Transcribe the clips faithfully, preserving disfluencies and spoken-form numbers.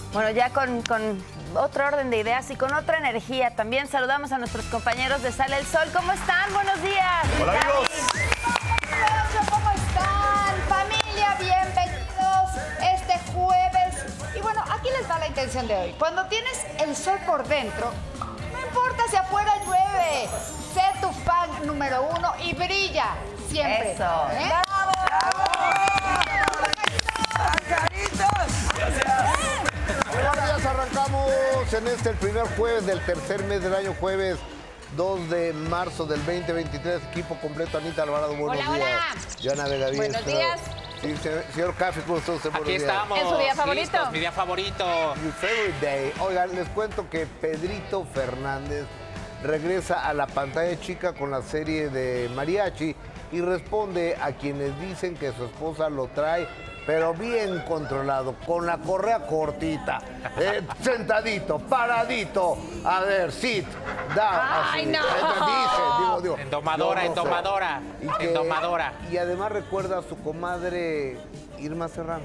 Bueno, ya con, con otro orden de ideas y con otra energía también saludamos a nuestros compañeros de Sale el Sol. ¿Cómo están? Buenos días. Hola, amigos. ¿Cómo están? Familia, bienvenidos este jueves. Y bueno, aquí les va la intención de hoy. Cuando tienes el sol por dentro, no importa si afuera llueve, sé tu fan número uno y brilla siempre. Eso. ¿Eh? ¡Bravo! Buenos días, arrancamos en este el primer jueves del tercer mes del año, jueves dos de marzo del veinte veintitrés. Equipo completo, Anita Alvarado, buenos Hola, días. hola. Joana Vega Díez. Buenos días. Sí, señor, señor Café, ¿cómo está usted? Buenos Aquí días. estamos. ¿En su día favorito? Listos, mi día favorito. Mi favorite day. Oigan, les cuento que Pedrito Fernández regresa a la pantalla chica con la serie de Mariachi y responde a quienes dicen que su esposa lo trae, pero bien controlado, con la correa cortita, eh, sentadito, paradito. A ver, sit, down. ¡Ay, así. no! Dice, digo, digo, Endomadora, yo no sé. endomadora, Y que- endomadora. Y además recuerda a su comadre Irma Serrano.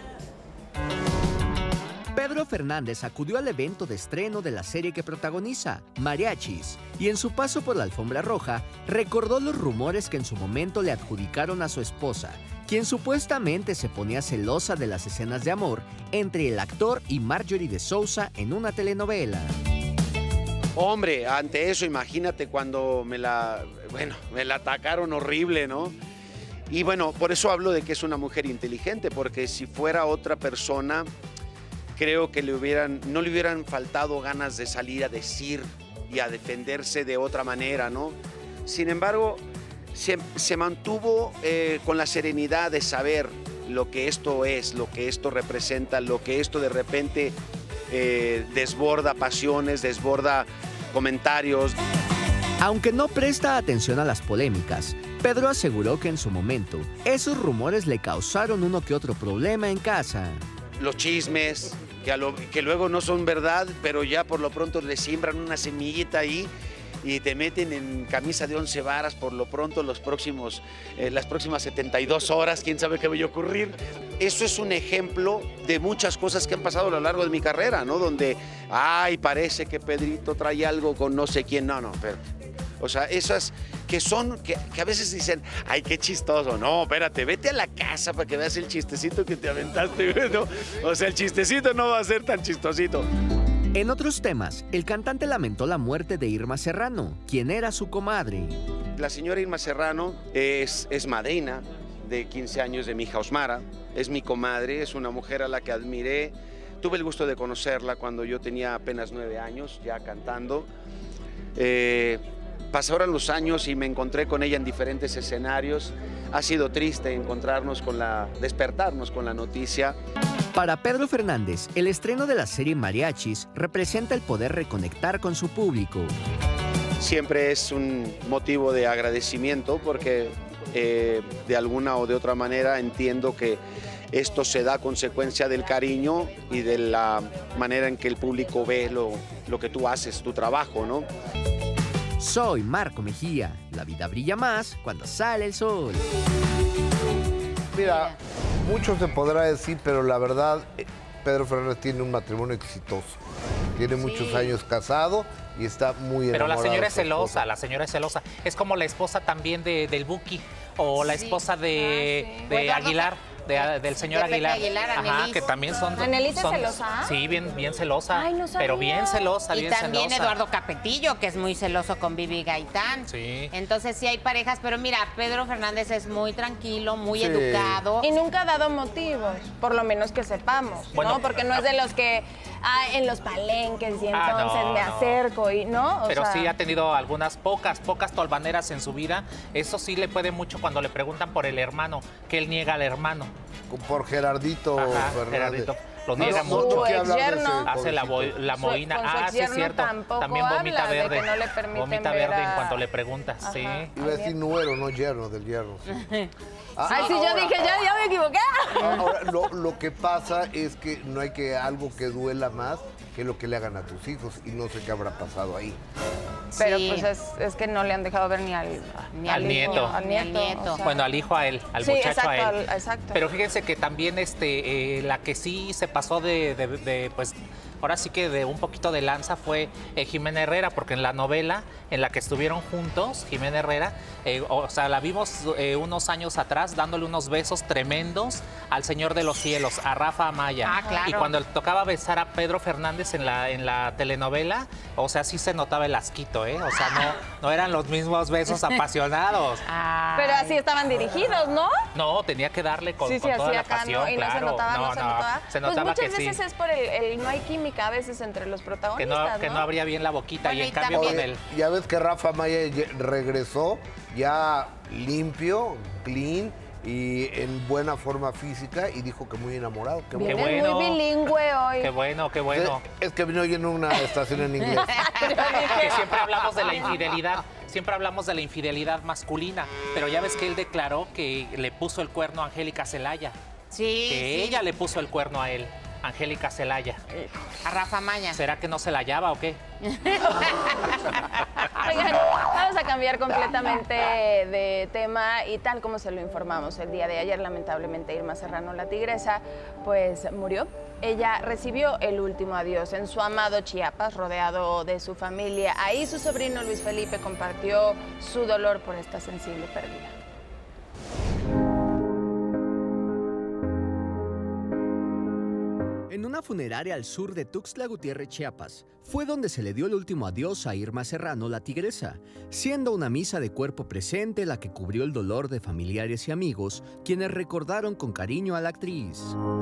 Pedro Fernández acudió al evento de estreno de la serie que protagoniza, Mariachis, y en su paso por la alfombra roja, recordó los rumores que en su momento le adjudicaron a su esposa, quien supuestamente se ponía celosa de las escenas de amor entre el actor y Marjorie de Sousa en una telenovela. Hombre, ante eso, imagínate cuando me la, bueno, me la atacaron horrible, ¿no? Y bueno, por eso hablo de que es una mujer inteligente, porque si fuera otra persona, creo que le hubieran, no le hubieran faltado ganas de salir a decir y a defenderse de otra manera, ¿no? Sin embargo, se, se mantuvo eh, con la serenidad de saber lo que esto es, lo que esto representa, lo que esto de repente eh, desborda pasiones, desborda comentarios. Aunque no presta atención a las polémicas, Pedro aseguró que en su momento, esos rumores le causaron uno que otro problema en casa. Los chismes, que, a lo, que luego no son verdad, pero ya por lo pronto le siembran una semillita ahí y te meten en camisa de once varas por lo pronto los próximos, eh, las próximas setenta y dos horas, quién sabe qué vaya a ocurrir. Eso es un ejemplo de muchas cosas que han pasado a lo largo de mi carrera, ¿no? Donde, ay, parece que Pedrito trae algo con no sé quién, no, no, pero... O sea, esas que son, que, que a veces dicen, ay, qué chistoso. No, espérate, vete a la casa para que veas el chistecito que te aventaste, ¿no? O sea, el chistecito no va a ser tan chistosito. En otros temas, el cantante lamentó la muerte de Irma Serrano, quien era su comadre. La señora Irma Serrano es, es madrina de quince años de mi hija Osmara. Es mi comadre, es una mujer a la que admiré. Tuve el gusto de conocerla cuando yo tenía apenas nueve años, ya cantando. Eh... Pasaron los años y me encontré con ella en diferentes escenarios. Ha sido triste encontrarnos con la, despertarnos con la noticia. Para Pedro Fernández, el estreno de la serie Mariachis representa el poder reconectar con su público. Siempre es un motivo de agradecimiento porque eh, de alguna o de otra manera entiendo que esto se da a consecuencia del cariño y de la manera en que el público ve lo, lo que tú haces, tu trabajo, ¿no? Soy Marco Mejía. La vida brilla más cuando sale el sol. Mira, mucho se podrá decir, pero la verdad, Pedro Fernández tiene un matrimonio exitoso. Tiene muchos años casado y está muy enamorado. Pero la señora de es su esposa. celosa, la señora es celosa. Es como la esposa también de, del Buki o la Sí. esposa de, Ah, sí. de Eduardo Aguilar. De, del señor De Pepe Aguilar. Aguilar, Ajá, Annelies. que también son... ¿Annelies es son- celosa? Sí, bien, bien celosa. Ay, no sabía. Pero bien celosa, Y bien también celosa. Eduardo Capetillo, que es muy celoso con Vivi Gaitán. Sí. Entonces sí hay parejas, pero mira, Pedro Fernández es muy tranquilo, muy Sí. educado. Y nunca ha dado motivos, por lo menos que sepamos, Bueno, ¿no? Porque no es de los que ah, en los palenques y Ah, entonces no, me no. acerco y no. O Pero sea, sí ha tenido algunas pocas, pocas tolvaneras en su vida. Eso sí le puede mucho cuando le preguntan por el hermano, que él niega al hermano. Por Gerardito Ajá, Fernández. Gerardito. Lo No, niega no, mucho. no, ¿qué hablar de ese Exyerno. Hace la, pobrecito? bo- la Su- moina. con su Ah, sí, es exyerno cierto. tampoco También vomita habla de verde. que no le permiten Vomita ver verde a- en cuanto le preguntas, sí. Ajá. Iba a decir nuero, no yerno, del yerno. Sí. Ah, Ay, sí, yo ahora- dije, ya, ya me equivoqué. Ahora, lo, lo que pasa es que no hay que algo que duela más que lo que le hagan a tus hijos y no sé qué habrá pasado ahí. Pero Sí. pues es, es que no le han dejado ver ni al, Ni al hijo, nieto. Al Ni al nieto. nieto. o sea. Bueno, al hijo a él, al Sí, muchacho exacto, a él. al- exacto. Pero fíjense que también este, eh, la que sí se pasó de, de- de, pues, ahora sí que de un poquito de lanza fue eh, Jimena Herrera, porque en la novela en la que estuvieron juntos, Jimena Herrera, eh, o sea, la vimos eh, unos años atrás dándole unos besos tremendos al Señor de los Cielos, a Rafa Amaya. Ah, claro. Y cuando le tocaba besar a Pedro Fernández en la, en la telenovela, o sea, sí se notaba el asquito, ¿eh? O sea, no, no eran los mismos besos apasionados. Pero así estaban dirigidos, ¿no? No, tenía que darle con, Sí, con sí, toda así la acá, pasión, ¿no? Y claro. no se notaba, no, se notaba. Se Pues notaba muchas que veces sí. es por el, el no hay química a veces entre los Que protagonistas, no, que no abría bien la boquita Bueno, y en y cambio también- con Oye, él. ya ves que Rafa Maya ye- regresó ya limpio, clean y en buena forma física y dijo que muy enamorado. Qué Vienes bueno. muy bilingüe hoy. Qué bueno, qué bueno. Es que vino oyendo una estación en inglés. Que siempre hablamos de la infidelidad, siempre hablamos de la infidelidad masculina, pero ya ves que él declaró que le puso el cuerno a Angélica Celaya, Sí, que sí. ella le puso el cuerno a él, Angélica Celaya. A Rafa Maya. ¿Será que no se la hallaba o qué? Oigan, vamos a cambiar completamente de tema y tal como se lo informamos el día de ayer, lamentablemente Irma Serrano, la tigresa, pues murió. Ella recibió el último adiós en su amado Chiapas, rodeado de su familia. Ahí su sobrino Luis Felipe compartió su dolor por esta sensible pérdida. En una funeraria al sur de Tuxtla Gutiérrez, Chiapas, fue donde se le dio el último adiós a Irma Serrano, la tigresa, siendo una misa de cuerpo presente la que cubrió el dolor de familiares y amigos, quienes recordaron con cariño a la actriz.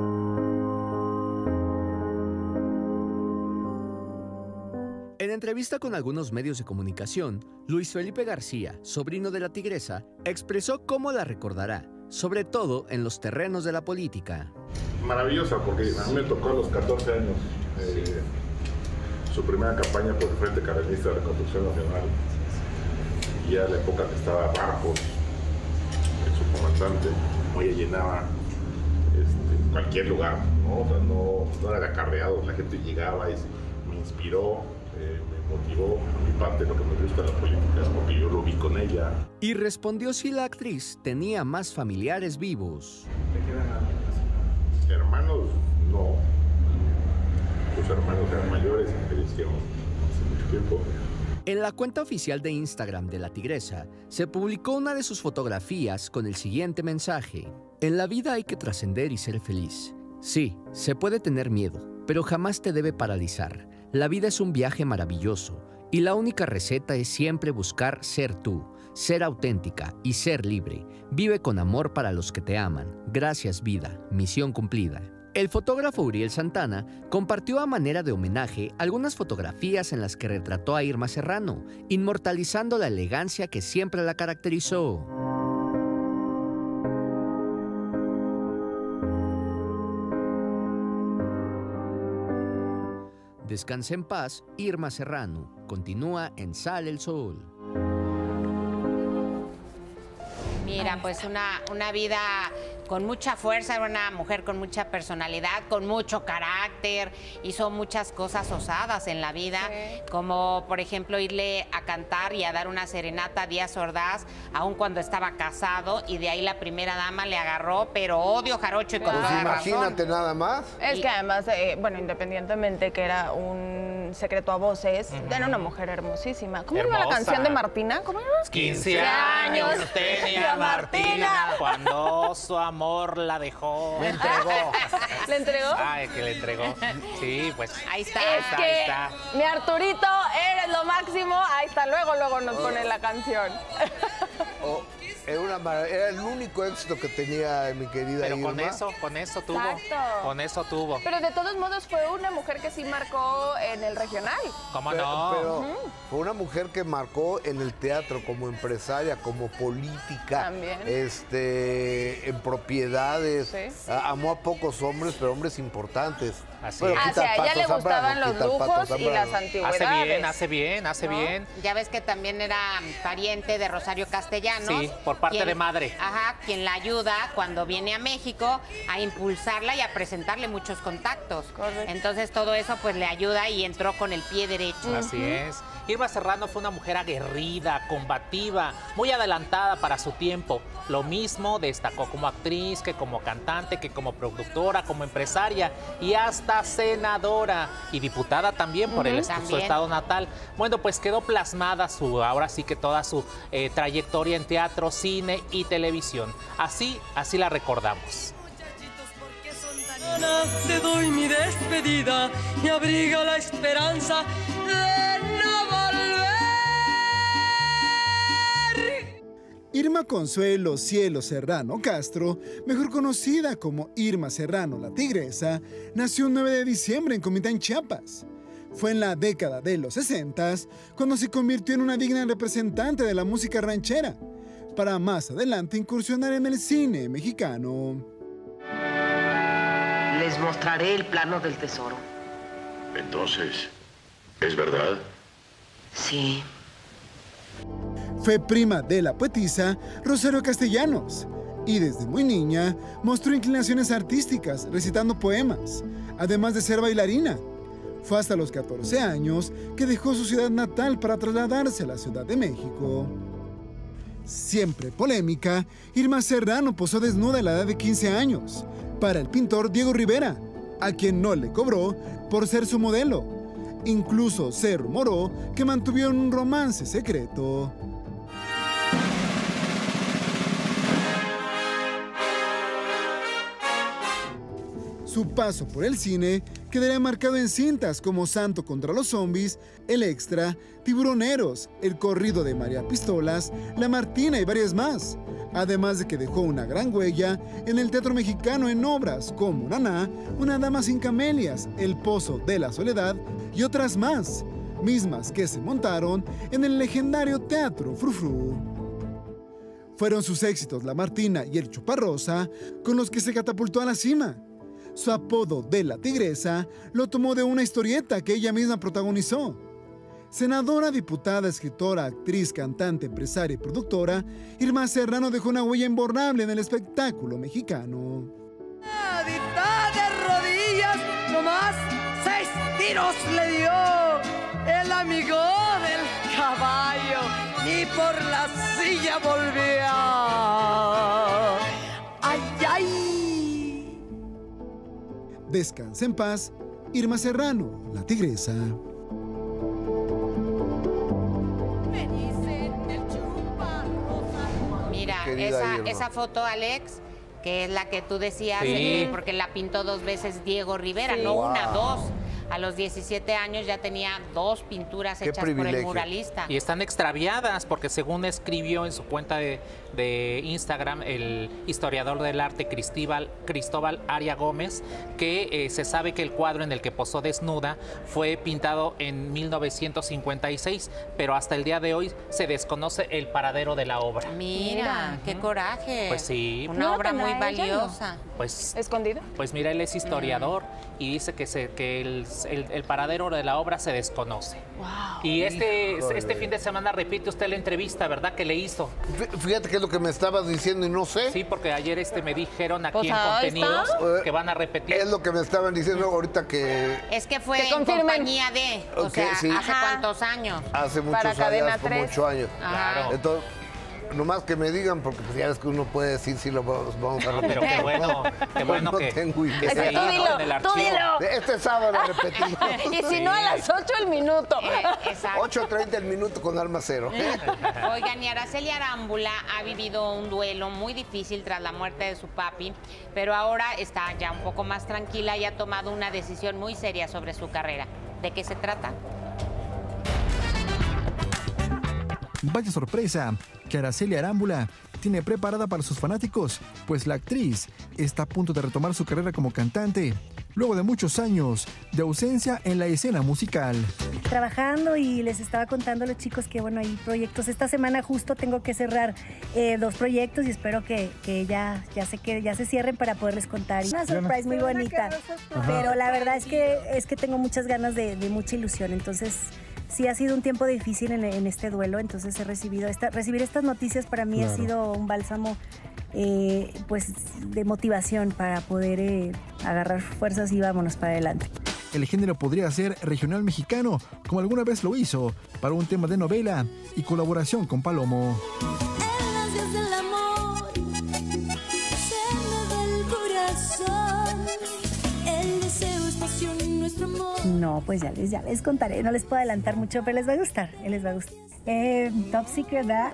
En entrevista con algunos medios de comunicación, Luis Felipe García, sobrino de la tigresa, expresó cómo la recordará, sobre todo en los terrenos de la política. Maravillosa, porque a mí me tocó a los catorce años eh, su primera campaña por el Frente Cardenista de Reconstrucción Nacional, y ya la época que estaba Barcos, su comandante, ella llenaba este, cualquier lugar, ¿no? O sea, no, no era de acarreados, la gente llegaba y me inspiró, eh, me motivó. A mi parte, lo que me gusta de la política es porque yo lo vi con ella. Y respondió si la actriz tenía más familiares vivos. Hermanos, no. Los hermanos eran mayores y fallecieron hace mucho tiempo. En la cuenta oficial de Instagram de la tigresa, se publicó una de sus fotografías con el siguiente mensaje. En la vida hay que trascender y ser feliz. Sí, se puede tener miedo, pero jamás te debe paralizar. La vida es un viaje maravilloso y la única receta es siempre buscar ser tú, ser auténtica y ser libre. Vive con amor para los que te aman. Gracias, vida. Misión cumplida. El fotógrafo Uriel Santana compartió a manera de homenaje algunas fotografías en las que retrató a Irma Serrano, inmortalizando la elegancia que siempre la caracterizó. Descansa en paz, Irma Serrano. Continúa en Sale el Sol. Mira, pues una, una vida con mucha fuerza, era una mujer con mucha personalidad, con mucho carácter, hizo muchas cosas osadas en la vida, Sí. como por ejemplo irle a cantar y a dar una serenata a Díaz Ordaz, aun cuando estaba casado, y de ahí la primera dama le agarró, pero odio jarocho y con Pues toda razón. imagínate nada más. Es que además, eh, bueno, independientemente que era un secreto a voces, era una mujer hermosísima. ¿Cómo iba la Hermosa. canción de Martina? ¿Cómo iba? quince años tenía Martina cuando su amor la dejó. Me entregó. ¿Le entregó? Ay, que le entregó. Sí, pues. Ahí está. Es está, que, ahí está. mi Arturito, eres lo máximo. Ahí está, luego, luego nos pone la canción. Oh, era, una mara- era el único éxito que tenía mi querida Pero Irma. con eso, con eso tuvo. Exacto. Con eso tuvo. Pero de todos modos fue una mujer que sí marcó en el regional. ¿Cómo Pero, no? pero fue una mujer que marcó en el teatro como empresaria, como política, También. este, en propiedades. Sí. A- Amó a pocos hombres, pero hombres importantes. Así Bueno, es. quita Hacia el ella Pato le gustaban Zambrano, los quita el Pato lujos y Zambrano. las antigüedades. Hace bien, hace bien, hace ¿No? bien. Ya ves que también era pariente de Rosario Castellanos. Sí, por parte quien- de madre. Ajá, quien la ayuda cuando viene a México a impulsarla y a presentarle muchos contactos. Correcto. Entonces todo eso pues le ayuda y entró con el pie derecho. Así es. Irma Serrano fue una mujer aguerrida, combativa, muy adelantada para su tiempo. Lo mismo destacó como actriz, que como cantante, que como productora, como empresaria y hasta senadora y diputada también por el est- su También. estado natal. Bueno, pues quedó plasmada su, ahora sí que toda su eh, trayectoria en teatro, cine y televisión. Así, así la recordamos. Te doy mi despedida y abriga la esperanza de no volver. Irma Consuelo Cielo Serrano Castro, mejor conocida como Irma Serrano la Tigresa, nació el nueve de diciembre en Comitán, Chiapas. Fue en la década de los sesentas cuando se convirtió en una digna representante de la música ranchera, para más adelante incursionar en el cine mexicano. Les mostraré el plano del tesoro. Entonces, ¿es verdad? Sí. Fue prima de la poetisa Rosario Castellanos y desde muy niña mostró inclinaciones artísticas recitando poemas, además de ser bailarina. Fue hasta los catorce años que dejó su ciudad natal para trasladarse a la Ciudad de México. Siempre polémica, Irma Serrano posó desnuda a la edad de quince años para el pintor Diego Rivera, a quien no le cobró por ser su modelo. Incluso se rumoró que mantuvieron un romance secreto. Su paso por el cine quedaría marcado en cintas como Santo contra los zombies, El Extra, Tiburoneros, El corrido de María Pistolas, La Martina y varias más. Además de que dejó una gran huella en el teatro mexicano en obras como Naná, Una dama sin camelias, El pozo de la soledad y otras más, mismas que se montaron en el legendario Teatro Frufru. Fueron sus éxitos La Martina y El Chuparrosa con los que se catapultó a la cima. Su apodo de la Tigresa lo tomó de una historieta que ella misma protagonizó. Senadora, diputada, escritora, actriz, cantante, empresaria y productora, Irma Serrano dejó una huella imborrable en el espectáculo mexicano. Adita de rodillas, nomás seis tiros le dio el amigo del caballo, ni por la silla volvía. ¡Ay, ay! Descansa en paz, Irma Serrano, la Tigresa. Mira, Querida esa, Irma. esa foto, Alex, que es la que tú decías, Sí. eh, porque la pintó dos veces Diego Rivera, Sí. no una, Wow. dos. A los diecisiete años ya tenía dos pinturas Qué hechas por el privilegio. muralista. Y están extraviadas porque según escribió en su cuenta de, de Instagram el historiador del arte Cristóbal, Cristóbal Aria Gómez, que eh, se sabe que el cuadro en el que posó desnuda fue pintado en mil novecientos cincuenta y seis, pero hasta el día de hoy se desconoce el paradero de la obra. Mira, Mira. qué coraje. Pues sí. Una ¿No obra muy tendrá ella, no? valiosa. Pues, ¿Escondido? pues mira, él es historiador y dice que, se, que el, el- el paradero de la obra se desconoce. Y este, Híjole. este fin de semana repite usted la entrevista, ¿verdad? Que le hizo. Fí- Fíjate que es lo que me estabas diciendo y no sé. Sí, porque ayer este me dijeron aquí Pues en ahí Contenidos está. que van a repetir. Es lo que me estaban diciendo ahorita que Es que fue Que en confirmen. compañía de, o Ok, sea, sí. ¿hace Ajá. cuántos años? hace muchos Para Cadena años, como tres. ocho años. Claro. Entonces, nomás que me digan, porque pues ya ves que uno puede decir si lo vamos, vamos a repetir. Pero qué bueno, qué bueno no que, tengo idea. que esté ahí, Tú ¿no? dilo, en el tú archivo. dilo. Este sábado repetimos. Y si no, a las ocho el minuto. Eh, exacto. ocho treinta el minuto con alma cero. Oigan, y Araceli Arámbula ha vivido un duelo muy difícil tras la muerte de su papi, pero ahora está ya un poco más tranquila y ha tomado una decisión muy seria sobre su carrera. ¿De qué se trata? Vaya sorpresa que Araceli Arámbula tiene preparada para sus fanáticos, pues la actriz está a punto de retomar su carrera como cantante. luego de muchos años de ausencia en la escena musical. Trabajando y les estaba contando a los chicos que bueno, hay proyectos. Esta semana justo tengo que cerrar eh, dos proyectos y espero que, que ya, ya, se, que ya se cierren para poderles contar. Una surprise muy bonita, pero la verdad es que, es que tengo muchas ganas de, de mucha ilusión, entonces sí ha sido un tiempo difícil en, en este duelo, entonces he recibido esta, recibir estas noticias para mí claro. ha sido un bálsamo eh, pues de motivación para poder eh, agarrar fuerzas y vámonos para adelante. El género podría ser regional mexicano, como alguna vez lo hizo, para un tema de novela y colaboración con Palomo. No, pues ya les, ya les contaré, no les puedo adelantar mucho, pero les va a gustar, les va a gustar. Eh, top secret, ¿verdad?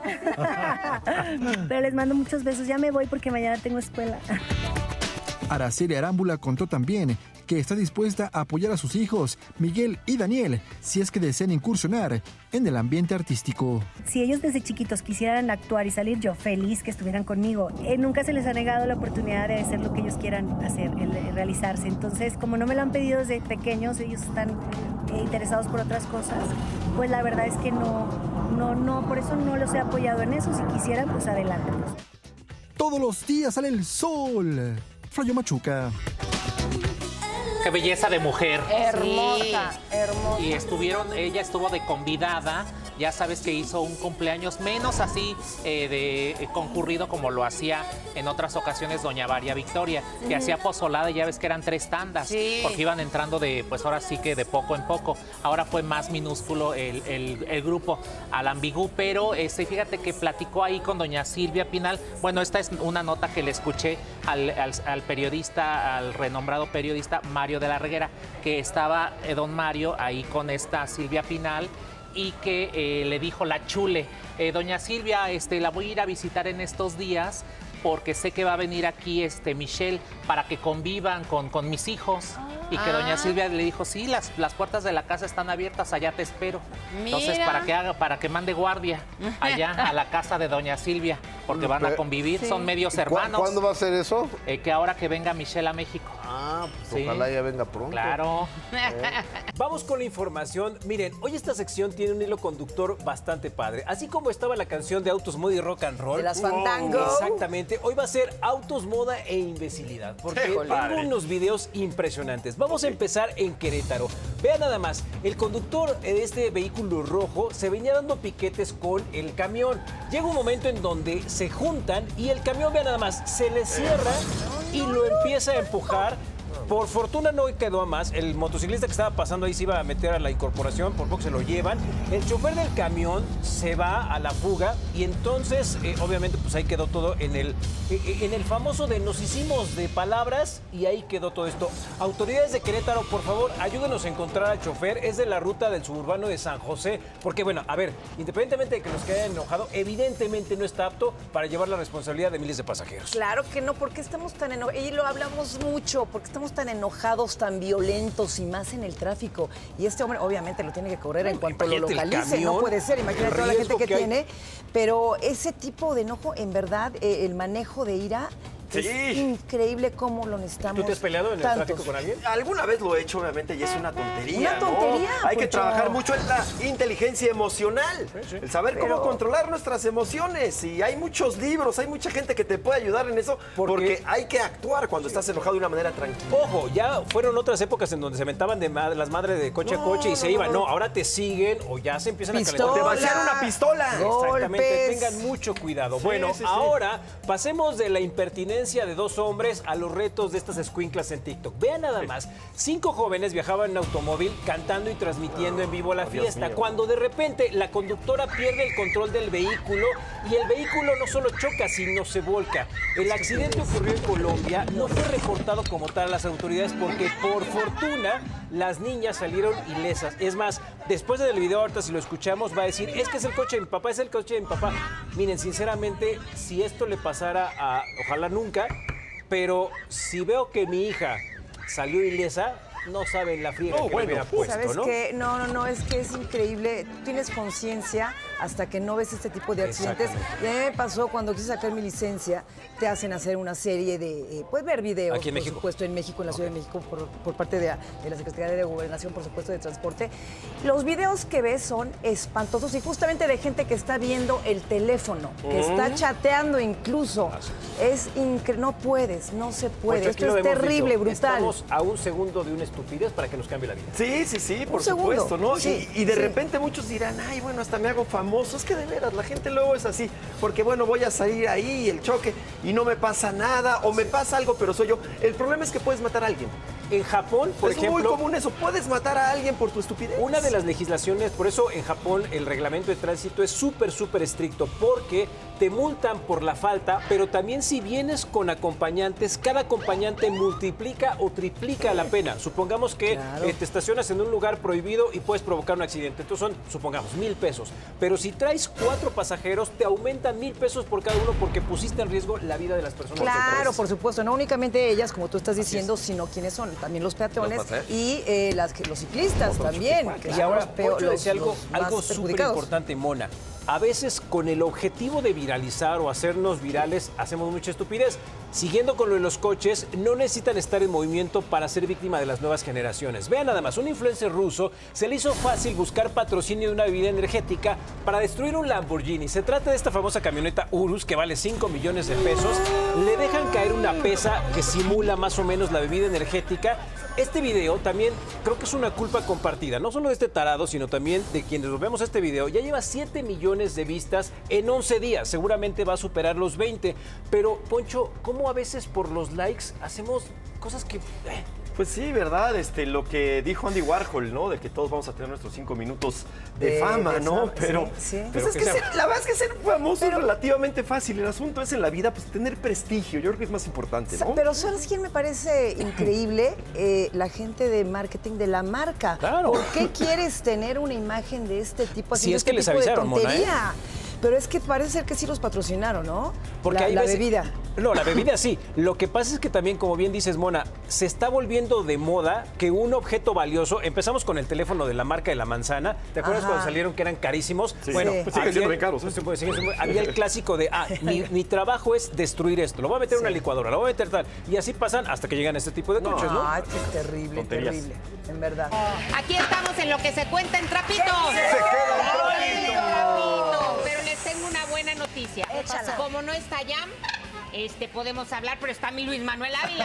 Pero les mando muchos besos, ya me voy porque mañana tengo escuela. Araceli Arámbula contó también que está dispuesta a apoyar a sus hijos, Miguel y Daniel, si es que desean incursionar en el ambiente artístico. Si ellos desde chiquitos quisieran actuar y salir, yo feliz que estuvieran conmigo. Eh, nunca se les ha negado la oportunidad de hacer lo que ellos quieran hacer, el, el realizarse. Entonces, como no me lo han pedido desde pequeños, ellos están eh, interesados por otras cosas, pues la verdad es que no, no, no, por eso no los he apoyado en eso. Si quisieran, pues adelante. Todos los días sale el sol. Flavio Machuca. Qué belleza de mujer. Hermosa, sí. hermosa. Y estuvieron, ella estuvo de convidada, ya sabes que hizo un cumpleaños menos así eh, de eh, concurrido como lo hacía en otras ocasiones doña María Victoria, que uh-huh. hacía pozolada y ya ves que eran tres tandas, sí. porque iban entrando de, pues ahora sí que de poco en poco. Ahora fue más minúsculo el, el, el grupo al ambigú, pero este, fíjate que platicó ahí con doña Silvia Pinal. Bueno, esta es una nota que le escuché al, al, al periodista, al renombrado periodista Mario de la Reguera, que estaba eh, don Mario ahí con esta Silvia Pinal y que eh, le dijo la chule, eh, doña Silvia, este, la voy a ir a visitar en estos días porque sé que va a venir aquí este, Michelle para que convivan con, con mis hijos. Y que doña Silvia le dijo, sí, las, las puertas de la casa están abiertas, allá te espero. Mira. Entonces, para que haga, para que mande guardia allá a la casa de doña Silvia, porque van a convivir, sí. son medios hermanos. ¿Cuándo va a ser eso? Eh, que ahora que venga Michelle a México. Ah, pues sí. Ojalá ya venga pronto. Claro. Eh. Vamos con la información. Miren, hoy esta sección tiene un hilo conductor bastante padre. Así como estaba la canción de Autos, Moda y Rock and Roll. De las Fandango. Exactamente. Hoy va a ser Autos, Moda e Imbecilidad. Porque tengo unos videos impresionantes. Vamos a empezar en Querétaro. Vean nada más, el conductor de este vehículo rojo se venía dando piquetes con el camión. Llega un momento en donde se juntan y el camión, vean nada más, se le cierra y lo empieza a empujar. Por fortuna no quedó a más. El motociclista que estaba pasando ahí se iba a meter a la incorporación, por poco se lo llevan. El chofer del camión se va a la fuga y entonces, eh, obviamente, pues ahí quedó todo en el, eh, en el famoso de nos hicimos de palabras y ahí quedó todo esto. Autoridades de Querétaro, por favor, ayúdenos a encontrar al chofer. Es de la ruta del suburbano de San José. Porque, bueno, a ver, independientemente de que nos quede enojado, evidentemente no está apto para llevar la responsabilidad de miles de pasajeros. Claro que no, porque estamos tan enojados. Y lo hablamos mucho, porque estamos tan enojados, tan violentos y más en el tráfico. Y este hombre obviamente lo tiene que correr en cuanto lo localice. No puede ser, imagínate toda la gente que, que tiene. Pero ese tipo de enojo, en verdad, eh, el manejo de ira... Sí. Es increíble cómo lo necesitamos. ¿Tú te has peleado en el tantos. tráfico con alguien? Alguna vez lo he hecho, obviamente, y es una tontería. Una tontería. ¿no? Hay que pues trabajar yo... mucho en la inteligencia emocional. Sí, sí. El saber Pero... cómo controlar nuestras emociones. Y hay muchos libros, hay mucha gente que te puede ayudar en eso, porque, porque hay que actuar cuando sí. estás enojado de una manera tranquila. Ojo, ya fueron otras épocas en donde se mentaban de madre, las madres de coche no, a coche y no, se iban. No, no, ahora te siguen o ya se empiezan pistola. a calentar. Te vaciaron una pistola. Exactamente, tengan mucho cuidado. Sí, bueno, sí, sí. ahora pasemos de la impertinencia de dos hombres a los retos de estas escuinclas en TikTok. Vean nada más, cinco jóvenes viajaban en automóvil cantando y transmitiendo en vivo la fiesta, cuando de repente la conductora pierde el control del vehículo y el vehículo no solo choca, sino se volca. El accidente ocurrió en Colombia, no fue reportado como tal a las autoridades porque por fortuna las niñas salieron ilesas. Es más, después del video, ahorita si lo escuchamos, va a decir, es que es el coche de mi papá, es el coche de mi papá. Miren, sinceramente, si esto le pasara a, ojalá nunca, pero si veo que mi hija salió ilesa, no saben la friega No, que bueno, le hubiera puesto, ¿Sabes ¿no? qué? No, no, no, es que es increíble. Tú tienes conciencia hasta que no ves este tipo de accidentes. Y a mí me pasó cuando quise sacar mi licencia, te hacen hacer una serie de, eh, puedes ver videos, Aquí en por México. supuesto, en México, en la Ciudad de México, por, por parte de, de la Secretaría de Gobernación, por supuesto, de Transporte. Los videos que ves son espantosos y justamente de gente que está viendo el teléfono, que Mm. está chateando incluso. Es increíble, no puedes, no se puede. Poncho, aquí Esto lo es hemos terrible, dicho, brutal. Estamos a un segundo de una estupidez para que nos cambie la vida. Sí, sí, sí, por Un segundo, supuesto, ¿no? sí, y, y de sí. repente muchos dirán, ay, bueno, hasta me hago famoso. Es que de veras, la gente luego es así. Porque, bueno, voy a salir ahí, el choque, y no me pasa nada, o me pasa algo, pero soy yo. El problema es que puedes matar a alguien. En Japón, por es ejemplo... muy común eso. Puedes matar a alguien por tu estupidez. Una de las legislaciones, por eso en Japón el reglamento de tránsito es súper, súper estricto, porque te multan por la falta, pero también si vienes con acompañantes, cada acompañante multiplica o triplica la pena. Supongamos que Claro. eh, te estacionas en un lugar prohibido y puedes provocar un accidente. Entonces son, supongamos, mil pesos. Pero si traes cuatro pasajeros, te aumentan mil pesos por cada uno porque pusiste en riesgo la vida de las personas. que Claro, traes. por supuesto, no únicamente ellas, como tú estás diciendo, sino quienes son, también los peatones Los pasajeros. y eh, las, los ciclistas también. que Y son ahora, los peo- Poncho los- decía algo, los más algo súper perjudicados. importante, Mona. A veces con el objetivo de viralizar o hacernos virales hacemos mucha estupidez. Siguiendo con lo de los coches, no necesitan estar en movimiento para ser víctima de las nuevas generaciones. Vean nada más, un influencer ruso se le hizo fácil buscar patrocinio de una bebida energética para destruir un Lamborghini. Se trata de esta famosa camioneta Urus que vale cinco millones de pesos. Le dejan caer una pesa que simula más o menos la bebida energética. Este video también creo que es una culpa compartida, no solo de este tarado, sino también de quienes nos vemos este video. Ya lleva siete millones de vistas en once días, seguramente va a superar los veinte. Pero, Poncho, ¿cómo a veces por los likes hacemos cosas que... eh, Pues sí, ¿verdad? Este, lo que dijo Andy Warhol, ¿no? De que todos vamos a tener nuestros cinco minutos de, De- fama, de ¿no? fama, Pero, sí, sí. pues Pero es que que sea- ser- la verdad es que ser famoso es relativamente fácil. El asunto es en la vida, pues tener prestigio. Yo creo que es más importante, Sa- ¿no? Pero ¿sabes quién me parece increíble? Eh, la gente de marketing de la marca. Claro. ¿Por qué quieres tener una imagen de este tipo? Si haciendo es que este les tipo de avisaron, Mona, ¿eh? tontería? Pero es que parece ser que sí los patrocinaron, ¿no? Porque la, hay la veces- bebida. No, la bebida sí. Lo que pasa es que también, como bien dices, Mona, se está volviendo de moda que un objeto valioso, empezamos con el teléfono de la marca de la manzana, ¿te acuerdas Ajá. cuando salieron que eran carísimos? Sí. Bueno, Sí. Pues siguen había- siendo bien caros, ¿eh? pues, pues, siguen siendo- había el clásico de, ah, mi, mi trabajo es destruir esto, lo voy a meter en una licuadora, lo voy a meter tal, y así pasan hasta que llegan a este tipo de coches, ¿no? Ay, qué terrible, Tonterías. terrible. En verdad. Aquí estamos en lo que se cuenta en trapitos. Se queda En trapito. Pero les tengo una buena noticia. Échala. Como no está Yam, este, podemos hablar, pero está mi Luis Manuel Ávila.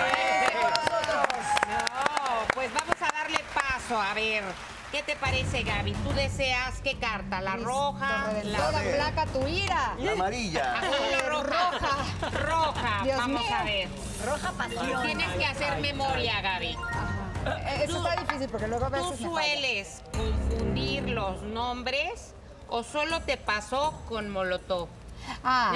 No, pues vamos a darle paso. A ver, ¿qué te parece, Gaby? ¿Tú deseas qué carta? ¿La roja? La La placa tu ira. La amarilla. Ah, la roja. Roja. Dios Vamos mío. a ver. Roja pasión. Tienes que hacer memoria, Gaby. Eh, Eso está difícil porque luego a ¿Tú veces me falla. sueles confundir los nombres o solo te pasó con Molotov? Ah.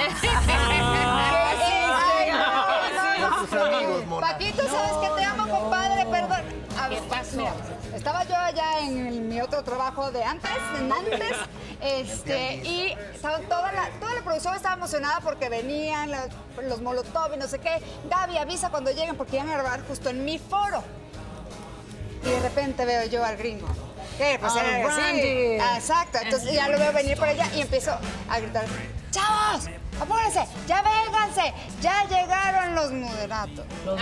Con tus amigos, Mona. Paquito, ¿sabes que te amo, compadre? Perdón. A ver, ¿Qué pasó? mira, estaba yo allá en el- mi otro trabajo de antes, en antes, este, y estaba toda la, toda la producción estaba emocionada porque venían los, los Molotov y no sé qué. Gaby, avisa cuando lleguen porque iban a grabar justo en mi foro. Y de repente veo yo al gringo. ¿Qué? Pues Al era así. Randy. Ah, exacto. Entonces ya lo veo venir por allá y empiezo a gritar, ¡chavos! ¡Apúrense! ¡Ya vénganse! ¡Ya llegaron los moderatos! Los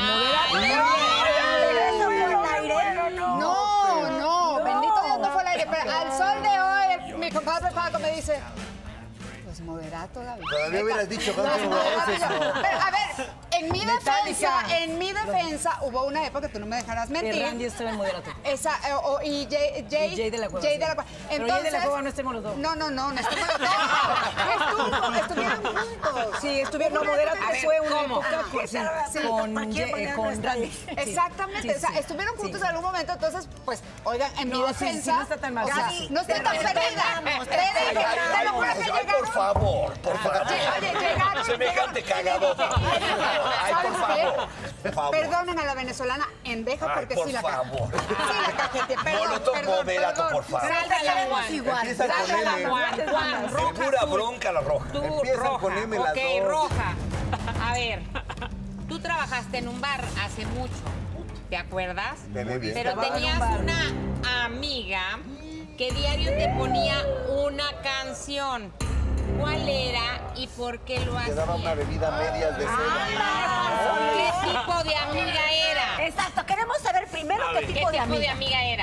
moderatos. No, no, bendito Dios, no fue al aire. Pero al sol de hoy, mi compadre Paco me dice, pues moderato, Gaby. Todavía hubieras dicho Los cuánto moderatos. es eso. Pero, a ver, en mi defensa, Metallica. en mi defensa, hubo una época, tú no me dejarás mentir. Y Randy estaba en moderato. Esa, eh, o- y Jay, Jay, Y Jay de la Cueva, Jay sí. de la Cueva. Pero Jay de la Cueva no está en Molotov. No, no, no, no está en Molotov. Estuvo- Estuvieron juntos. Sí, estuvieron, no, moderato A ver, fue una ¿cómo? época que sí, Sí. con, Ye- con Randy. Exactamente, Sí, o sea, sí. estuvieron juntos Sí. en algún momento, entonces, pues, oigan, en mi No, sí, defensa... sí, no está tan mal. O sea, Gaby, no está te tan perdida. respetamos, te Te- te- respetamos. te lo juro que Ay, llegaron... por favor, por favor. Oye, llegaron... Semejante cagadota. Ay, por ¿Sabes favor. qué? Por favor. Perdonen a la venezolana endeja Ay, porque por sí la ca- favor. Sí la cajete, perdón, Molotov perdón, moderato, perdón. por favor. Sálgala, Juan. Empieza con Sálgala, M. Juan. Juan, roja. Pura tú. bronca la roja. Tú, Empiezan roja. con M las Ok, dos. roja. A ver, tú trabajaste en un bar hace mucho. ¿te acuerdas? Muy bien. Pero tenías una amiga que diario te ponía una canción. ¿Cuál era y por qué lo hacía? Te daba una bebida media de cena. ¿Qué tipo de amiga era? Exacto, queremos saber primero qué tipo, ¿Qué de, tipo amiga? de amiga era?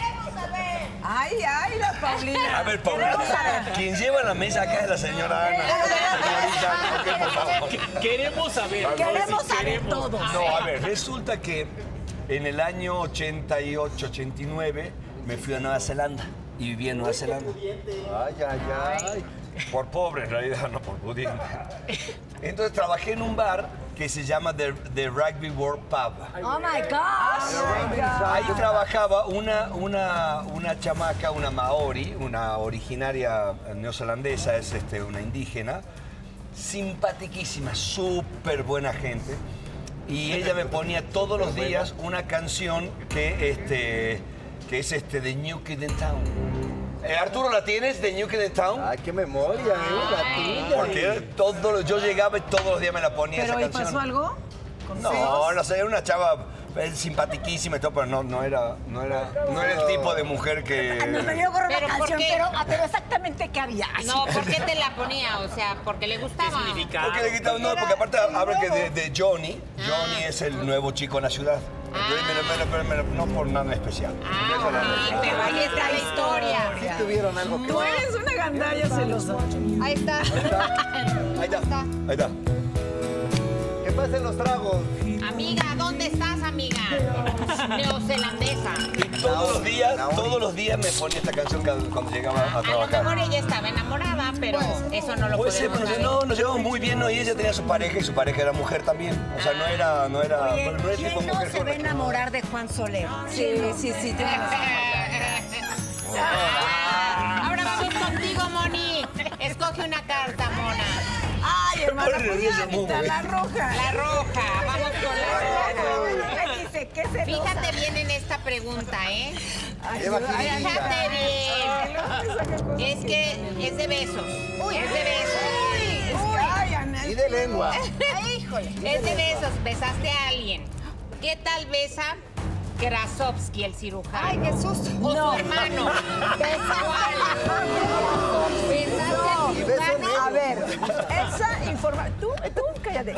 Ay, ay, la Paulina. A ver, Paulina, quien lleva la mesa acá es la señora Ana. Señorita, ok, por favor. Queremos saber. Queremos saber todo. No, a ver, resulta que en el año ochenta y ocho, ochenta y nueve me fui a Nueva Zelanda y viví en Nueva Zelanda. Ay, ay, ay. Por pobre, en realidad, no por pudiente. Entonces trabajé en un bar que se llama The, The Rugby World Pub. Oh my gosh. Ahí trabajaba una, una, una chamaca, una maori, una originaria neozelandesa, es este, una indígena, simpatiquísima, súper buena gente. Y ella me ponía todos los días una canción que, este, que es este, de New Kid in Town. Eh, Arturo, ¿la tienes de New Kid in Town? Ay, qué memoria, ¿eh? La tuya. Porque todo, yo llegaba y todos los días me la ponía esa ¿Pero y canción. pasó algo? No, no sé, era una chava eh, simpatiquísima y todo, pero no, no, era, no, era, no era el tipo de mujer que... No me dio la ¿Pero por canción, qué? pero, ah, pero exactamente qué había. No, ¿por qué te la ponía? O sea, ¿porque le gustaba? Porque le quitaba, no, porque aparte habla que de, de Johnny. Johnny es el nuevo chico en la ciudad. Entonces, me lo- me lo- me lo- me lo- no por nada especial. Ah, pero ahí está la historia. Sí tuvieron algo que Tú ver. eres una gandalla celosa. Ahí está. Ahí está, ahí está. Que pasen los tragos. Amiga, ¿dónde estás, amiga? Neozelandesa. Y todos los días, todos los días me ponía esta canción cada- cuando llegaba a A lo trabajar. mejor ella estaba enamorada, pero eso no lo Puede ser, podemos pero saber. no, nos llevamos muy bien, ¿no? Y ella tenía su pareja y su pareja era mujer también. O sea, no era, no era, Oye, bueno, no era el ¿quién tipo de no mujer se con va a la que- enamorar de Juan Soler? Sí, sí, sí, tienes razón. Ahora vamos contigo, Moni. Escoge una carta, mona. Ay, hermana, Pone pues nerviosa, ya, mitad, Mugo, la roja. La roja. Vamos con la roja. ¿Qué dice? ¿Qué se Fíjate bien en esta pregunta, ¿eh? Lleva jiribilla. Fíjate bien. Es que es de besos. Es de besos. Ay, Ana. Y de lengua. Ay, híjole. Es de besos. Besaste a alguien. ¿Qué tal besa Krasovsky, el cirujano? Ay, qué susto. O No. su hermano. ¿Cuál? ¿Besaste al Y beso cirujano? A ver, esa información. Tú, tú, cállate.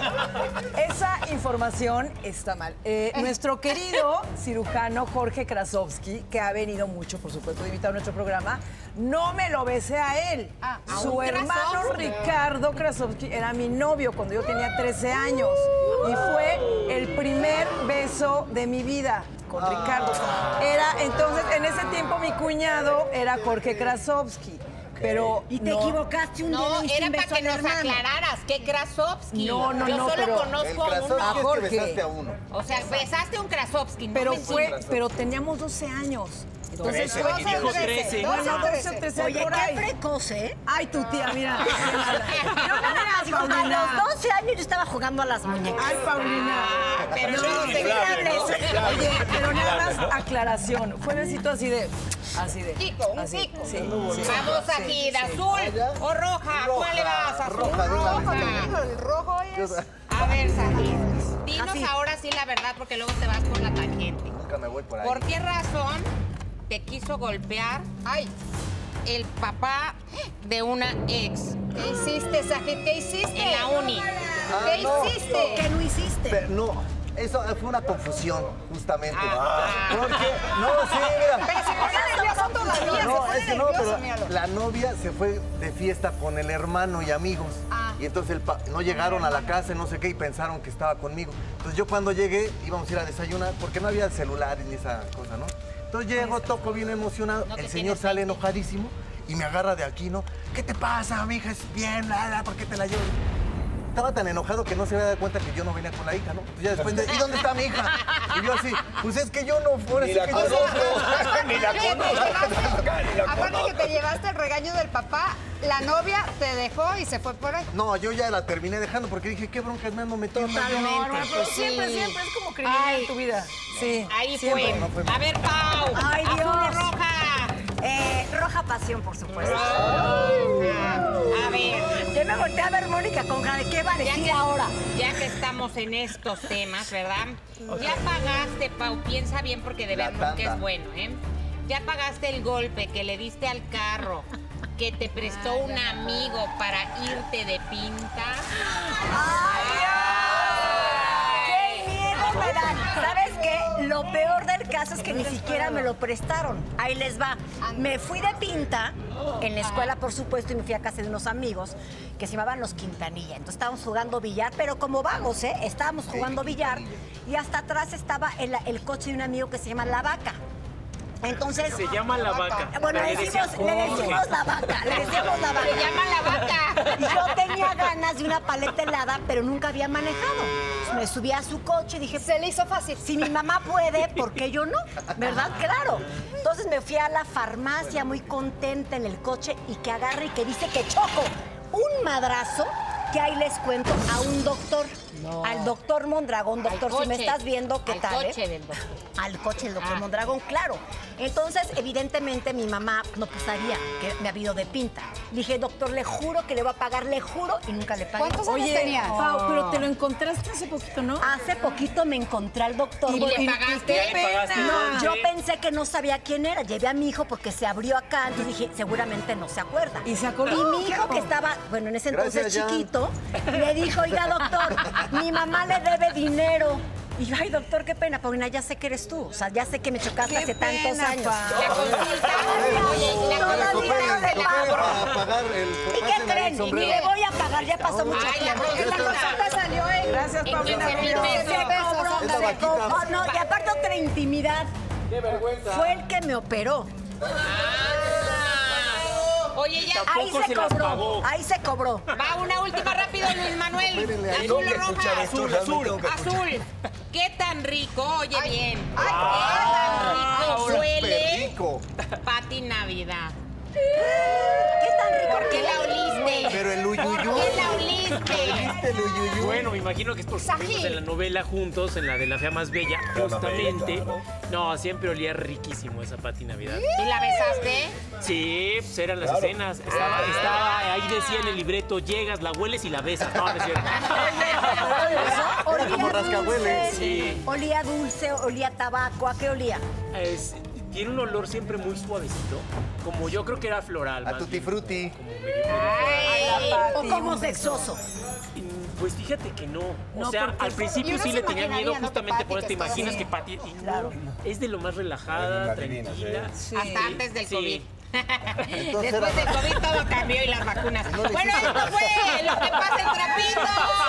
Esa información está mal. Eh, nuestro querido cirujano Jorge Krasovsky, que ha venido mucho, por supuesto, de invitar a nuestro programa, no me lo besé a él. Ah, ¿a Su un hermano Krasovsky? Ricardo Krasovsky era mi novio cuando yo tenía trece años. Y fue el primer beso de mi vida con Ricardo. Era, entonces, en ese tiempo mi cuñado era Jorge Krasovsky. Pero Y te no- equivocaste un No, dedo y era un para beso que al nos hermano. aclararas. ¿Qué Krasovsky? No, no, Yo no, solo pero- conozco El a Krasovsky uno. es que Jorge. besaste a uno. O sea, besaste a un Krasovsky, no Pero me fue, sirve. pero teníamos doce años. Entonces Trece, fue y dijo trece. Bueno, doce o trece Oye, por qué ahí. precoz, ¿eh? Ay, tu tía, mira. Yo nada más, digo, a Paulina. los doce años yo estaba jugando a las muñecas. Ay, Paulina. Pero No, no, te inflable, ¿no? hables. Inflable. Oye, pero nada Inflable, más ¿no? aclaración. Fue besito así de. Así de. Tico, un así, tico. sí, sí. Vamos aquí, de azul o roja. ¿Cuál le vas? ¿Azul roja, de una roja? vez. El rojo es. A ver, Sajid, dinos Así. ahora sí la verdad, porque luego te vas por la tangente. Nunca me voy por ahí. ¿Por qué razón te quiso golpear ay, el papá de una ex ¿Qué hiciste, Sajid? ¿Qué hiciste? en la uni? ¿Qué no. hiciste? ¿Qué no hiciste? Pero no, eso fue una confusión, justamente. Ah. Porque, no, sí, mira. Pero se pone nervioso todavía. se No, pone es que no, nervioso, pero míralo. la novia se fue de fiesta con el hermano y amigos. Ah. Y entonces el pa- no llegaron a la casa, no sé qué, y pensaron que estaba conmigo. Entonces yo cuando llegué íbamos a ir a desayunar, porque no había celular ni esa cosa, ¿no? Entonces llego, toco bien emocionado, No, que el señor tienes sale veinte. enojadísimo y me agarra de aquí, ¿no? ¿Qué te pasa, mi hija? Es bien, nada, ¿por qué te la llevo? Estaba tan enojado que no se había dado cuenta que yo no venía con la hija, ¿no? Pues ya después, de, ¿y dónde está mi hija? Y yo así, pues es que yo no, ahora Ni sí la que yo conozco. no. Ni la conozco. Ni la Aparte que conozco. te llevaste el regaño del papá, la novia te dejó y se fue por ahí. No, yo ya la terminé dejando porque dije, ¿qué broncas me ando metiendo? No, no, Pues pero sí. siempre, siempre es como criminal Ay. en tu vida. Sí. Ahí siempre. fue. no fue. A ver, Pau. Ay, ¿azul o Dios. roja? Eh, roja pasión, por supuesto. A ver. Yo me volteé a ver Mónica con cara de qué va a decir ahora. Ya que estamos en estos temas, ¿verdad? Ya pagaste, Pau, piensa bien porque de verdad que es bueno, ¿eh? Ya pagaste el golpe que le diste al carro que te prestó un amigo para irte de pinta. ¡Ay, ¡Qué miedo me dan! ¿Sabes qué? Lo peor del caso es que ni siquiera me lo prestaron. Ahí les va. Me fui de pinta en la escuela, por supuesto, y me fui a casa de unos amigos que se llamaban los Quintanilla. Entonces estábamos jugando billar, pero como vagos, ¿eh? Estábamos jugando billar y hasta atrás estaba el, el coche de un amigo que se llama La Vaca. Entonces... Se llama La Vaca. Bueno, le decimos, le decimos La Vaca, le decimos La Vaca. Se llama La Vaca. Y yo tenía ganas de una paleta helada, pero nunca había manejado. Entonces me subí a su coche y dije... Se le hizo fácil. Si mi mamá puede, ¿por qué yo no? ¿Verdad? Claro. Entonces me fui a la farmacia muy contenta en el coche y que agarre y que dice que choco un madrazo que ahí les cuento a un doctor. No. Al doctor Mondragón. Doctor, si me estás viendo, ¿qué al tal? Al coche eh? del doctor. Al coche del doctor Ah. Mondragón, claro. Entonces, evidentemente, mi mamá no pues, sabía que me había ido de pinta. Dije, doctor, le juro que le voy a pagar, le juro, y nunca le pagué. ¿Cuántos años Oye, tenías? Pau, pero te lo encontraste hace poquito, ¿no? Hace poquito me encontré al doctor. ¿Y le pagaste? ¿Qué ¿Ya le pagaste? pena? No, yo Sí. pensé que no sabía quién era. Llevé a mi hijo porque se abrió acá. Entonces dije, seguramente no se acuerda. ¿Y se acordó? Y mi hijo, que estaba, bueno, en ese entonces Gracias, Jan. chiquito, le dijo, oiga, doctor, mi mamá le debe dinero. Y yo, ay, doctor, qué pena, Paulina, ya sé que eres tú. O sea, ya sé que me chocaste Qué hace tantos pena, años. Pau. La consulta. Oye, la Todavía consulta no le se la pago. Para pagar el... ¿Y qué creen? Y ni le voy a pagar, ya pasó mucho Ay, la tiempo. consulta. La consulta salió en... Gracias, En Paulina. quince mil Se pesos. cobró, Esa se vaquita. cobró. No, y aparte otra intimidad. ¡Qué vergüenza! Fue el que me operó. Oye, ya. Ahí Tampoco se se las cobró. pagó. Ahí se cobró. Va una última rápido, Luis Manuel. Espérenle, ahí ¿Azul tengo que o roja? escuchar esto, Azul, realmente azul. tengo que escuchar. Azul. ¿Qué tan rico? Oye bien. Ay, ¿Qué tan rico Súper huele rico. Pati Navidad? ¿Qué tan rico? ¿Por qué la oliste? Pero el ¿Por uyuyú. qué la oliste? ¿Viste el uyuyú? Bueno, me imagino que es porque Sají. estuvimos en la novela juntos, en la de La Fea Más Bella, justamente. No, siempre olía riquísimo esa Pati Navidad. ¿Y la besaste? Sí, pues eran las escenas. Estaba, estaba, ahí decía en el libreto, llegas, la hueles y la besas. No, no es cierto. Olía como rascahuele. dulce, Sí. olía dulce, olía tabaco. ¿A qué olía? Es- tiene un olor siempre muy suavecito, como yo creo que era floral. A más tutti bien. frutti. Como medio- Ay, ¿O como sexoso? Mm, Pues fíjate que no. O No, sea, porque- al y principio uno sí se le tenía imaginaría, miedo ¿no? que justamente Pati, por eso. que Te es imaginas todo- que Pati y no, Claro. es de lo más relajada, Es divina, tranquila. sí. hasta antes del Sí. COVID. Entonces Después era- del COVID todo cambió y las vacunas. No le Bueno, hiciste esto fue lo que pasa en Trapito.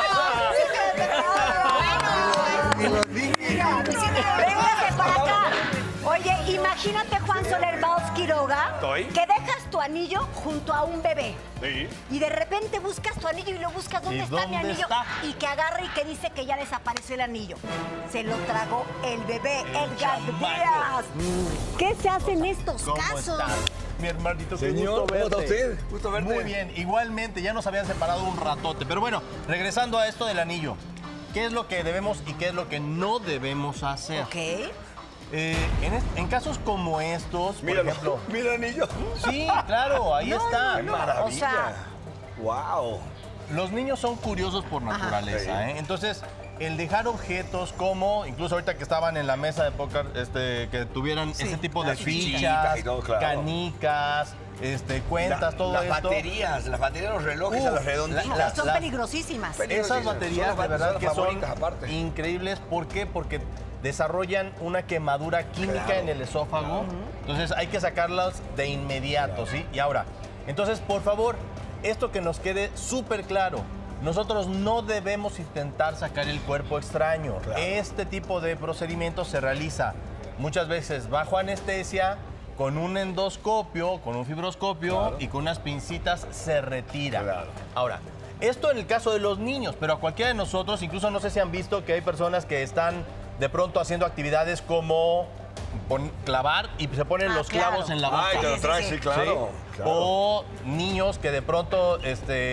Bueno. Y los dije. Véngase para acá. Oye, imagínate, Juan Soler Bauz Quiroga, Estoy. que dejas tu anillo junto a un bebé. Sí. Y de repente buscas tu anillo y lo buscas, ¿dónde ¿Y está mi dónde anillo? está? Y que agarra y que dice que ya desapareció el anillo. Se lo tragó el bebé, Edgar Díaz. ¿Qué se hace en estos ¿Cómo casos? estás? Mi hermanito, qué Señor, gusto ¿cómo está verte. usted? Gusto verte. Muy bien, igualmente, ya nos habían separado un ratote. Pero bueno, regresando a esto del anillo. ¿Qué es lo que debemos y qué es lo que no debemos hacer? Ok. Eh, en, es- en casos como estos, por Míralo, ejemplo... mira el anillo. Sí, claro, ahí No, está. no, no, Maravilla. o sea- Wow. Los niños son curiosos por naturaleza, ¿eh? Entonces, el dejar objetos como, incluso ahorita que estaban en la mesa de póker, este, que tuvieran Sí, ese tipo de las fichitas fichas, y todo, claro. canicas, este, cuentas, La- todo las esto. baterías, las baterías de los relojes, Uf, a los redonditos. la- la- Son la- peligrosísimas. Esas baterías Son de las- verdad son que las son favoritas aparte. increíbles. ¿Por qué? Porque desarrollan una quemadura química Claro. en el esófago. Entonces hay que sacarlas de inmediato, ¿sí? Y ahora, entonces, por favor, esto que nos quede súper claro. Nosotros no debemos intentar sacar el cuerpo extraño. Este tipo de procedimiento se realiza muchas veces bajo anestesia, con un endoscopio, con un fibroscopio Claro. y con unas pincitas se retira. Ahora, esto en el caso de los niños, pero a cualquiera de nosotros, incluso no sé si han visto que hay personas que están de pronto haciendo actividades como pon- clavar y se ponen Ah, los claro. clavos en la boca. Ay, te lo traes, sí, claro, claro. O niños que de pronto este,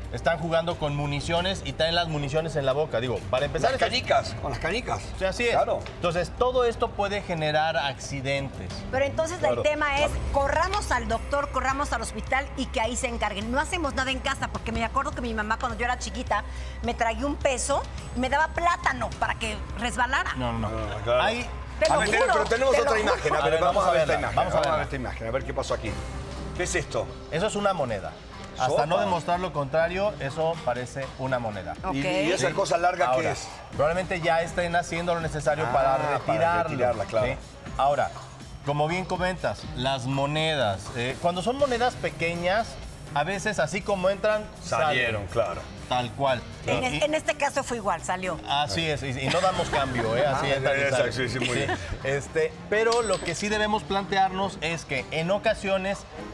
están jugando con municiones y traen las municiones en la boca. Digo, para empezar... Las canicas, con las canicas. O sea, así es. Claro. Entonces, todo esto puede generar accidentes. Pero entonces Claro. el tema es, corramos al doctor, corramos al hospital y que ahí se encarguen. No hacemos nada en casa, porque me acuerdo que mi mamá cuando yo era chiquita me traía un peso y me daba plátano para que resbalara. No, no, no. Claro. Hay... Te lo A ver, juro, pero tenemos te lo otra juro. imagen. A ver, A ver, vamos, a ver esta verla, imagen. vamos a Vamos a ver verla. esta imagen, a ver qué pasó aquí. ¿Qué es esto? Eso es una moneda. Hasta Sopa. no demostrar lo contrario, eso parece una moneda. ¿Y, y esa cosa larga Ahora, qué es? Probablemente ya estén haciendo lo necesario Ah, para para retirarlo. retirarla, claro. ¿sí? Ahora, como bien comentas, las monedas, eh, cuando son monedas pequeñas, a veces así como entran, Salieron, salen. claro. Tal cual. En, Y- es- en este caso fue igual, salió. Así es, y, y no damos cambio, ¿eh? Así Ah, entra y exacto, sale. sí, sí, muy bien. Este, pero lo que sí debemos plantearnos es que en ocasiones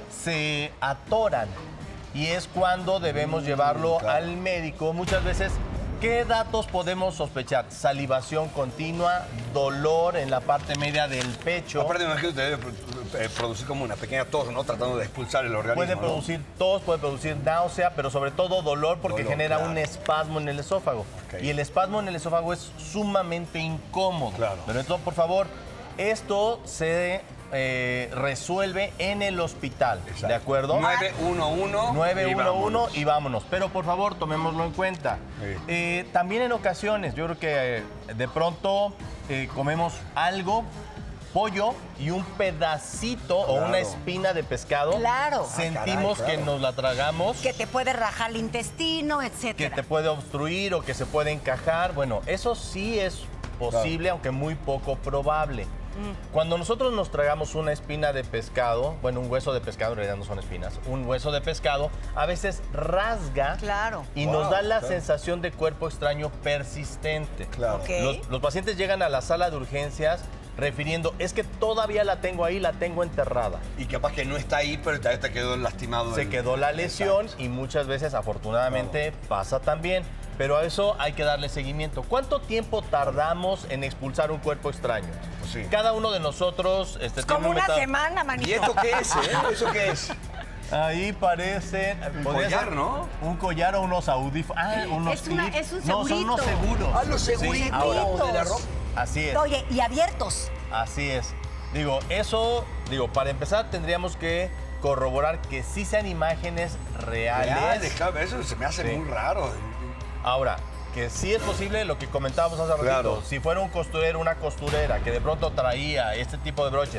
se atoran y es cuando debemos llevarlo al médico. Muchas veces, ¿qué datos podemos sospechar? Salivación continua, dolor en la parte media del pecho. Aparte, me imagino que debe eh, producir como una pequeña tos, ¿no? Tratando de expulsar el organismo. Puede ¿no? producir tos, puede producir náusea, pero sobre todo dolor porque Dolor, genera claro. un espasmo en el esófago. Ok. Y el espasmo en el esófago es sumamente incómodo. Claro. Pero entonces, por favor, esto se eh, resuelve en el hospital, ¿de acuerdo? nueve uno uno nueve y uno uno vámonos. y vámonos. Pero por favor, tomémoslo en cuenta. Sí. Eh, también en ocasiones, yo creo que eh, de pronto eh, comemos algo, pollo y un pedacito o Claro. una espina de pescado. Claro. Sentimos Ah, caray, que claro. nos la tragamos, Que te puede rajar el intestino, que etcétera. te puede obstruir o que se puede encajar. Bueno, eso sí es posible, aunque muy poco probable. Cuando nosotros nos tragamos una espina de pescado, bueno, un hueso de pescado, en realidad no son espinas, un hueso de pescado, a veces rasga Claro. y Wow, nos da la claro. sensación de cuerpo extraño persistente. Claro. Ok. Los, los pacientes llegan a la sala de urgencias refiriendo, es que todavía la tengo ahí, la tengo enterrada. Y capaz que no está ahí, pero todavía te quedó lastimado. Se el- quedó la lesión Exacto. y muchas veces, afortunadamente, pasa también. Pero a eso hay que darle seguimiento. ¿Cuánto tiempo tardamos en expulsar un cuerpo extraño? Pues sí. Cada uno de nosotros... Este, Es tiene como un una meta- semana, manito. ¿Y esto qué es, eh? ¿Eso qué es? Ahí parece... Un podría collar, ser ¿no? Un collar o unos audífonos. Ah, unos Es una- clips. es un No, son unos segurito. seguros. Ah, los Sí, seguritos. ahora, de la ropa. así es. Oye, y abiertos. Así es. Digo, eso, digo, para empezar tendríamos que corroborar que sí sean imágenes reales. Reales, claro, eso se me hace Sí. muy raro. Ahora, que sí es posible lo que comentábamos hace ratito. Claro. Si fuera un costurero, una costurera que de pronto traía este tipo de broches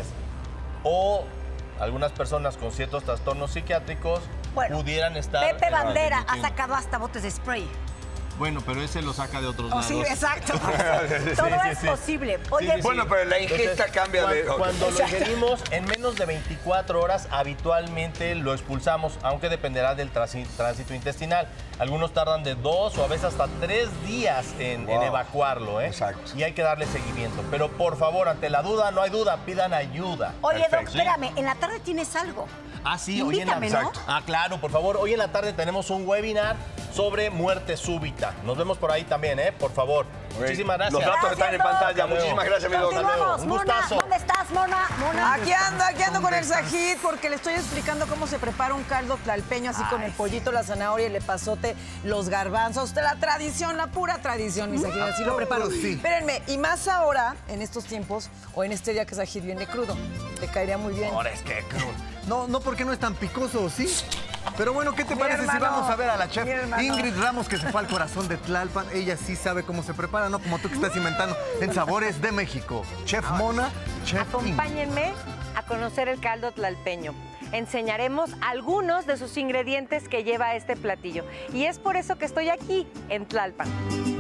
o algunas personas con ciertos trastornos psiquiátricos Bueno, pudieran estar... Pepe eh, Bandera ha discutiendo. sacado hasta botes de spray. Bueno, pero ese lo saca de otros Oh, lados. sí, exacto. Sí, Todo sí, es sí. posible. Sí, Oye, sí, sí. Bueno, pero la ingesta cambia de- cuan- ok. Cuando lo Exacto. ingerimos en menos de veinticuatro horas, habitualmente lo expulsamos, aunque dependerá del transi- tránsito intestinal. Algunos tardan de dos o a veces hasta tres días en, Wow. en evacuarlo, ¿eh? Exacto. Y hay que darle seguimiento. Pero por favor, ante la duda, no hay duda, pidan ayuda. Oye, Doc, Perfecto. espérame, en la tarde tienes algo. Ah, sí, hoy en la... Invítame, ¿no? Exacto. Ah, claro, por favor. Hoy en la tarde tenemos un webinar sobre muerte súbita. Nos vemos por ahí también, ¿eh? Por favor. Muchísimas gracias. Los datos están en Gracias, Doc. pantalla. Hasta luego. Muchísimas gracias, mi doctor. Continuamos, Un Mona. gustazo. ¿Dónde estás, Mona? Mona. Aquí ando, aquí ando con el sajit porque le estoy explicando cómo se prepara un caldo tlalpeño, así con el pollito, la zanahoria, el epazote, los garbanzos. La tradición, la pura tradición, mi sajit, así lo preparo. Sí. Espérenme, y más ahora, en estos tiempos, o en este día que sajit viene crudo. Te caería muy bien. Ahora es que... No, no porque no es tan picoso, ¿sí? Pero bueno, ¿qué te Mi parece hermano, si vamos a ver a la mi chef hermano. Ingrid Ramos, que se fue al corazón de Tlalpan? Ella sí sabe cómo se prepara, no como tú que estás inventando en Sabores de México. Chef Mona, Chef Ingrid. Acompáñenme a conocer el caldo tlalpeño. Enseñaremos algunos de sus ingredientes que lleva este platillo. Y es por eso que estoy aquí, en Tlalpan.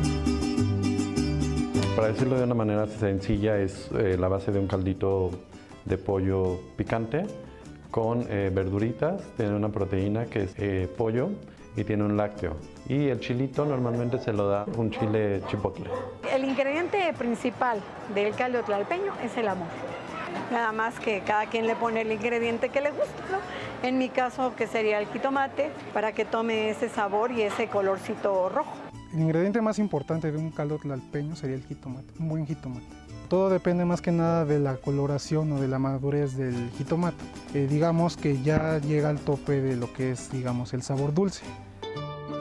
Para decirlo de una manera sencilla, es eh, la base de un caldito de pollo picante con eh, verduritas, tiene una proteína que es eh, pollo y tiene un lácteo. Y el chilito normalmente se lo da un chile chipotle. El ingrediente principal del caldo tlalpeño es el amor. Nada más que cada quien le pone el ingrediente que le gusta, ¿no? En mi caso, que sería el jitomate, para que tome ese sabor y ese colorcito rojo. El ingrediente más importante de un caldo tlalpeño sería el jitomate, un buen jitomate. Todo depende más que nada de la coloración o de la madurez del jitomate. Eh, digamos que ya llega al tope de lo que es, digamos, el sabor dulce.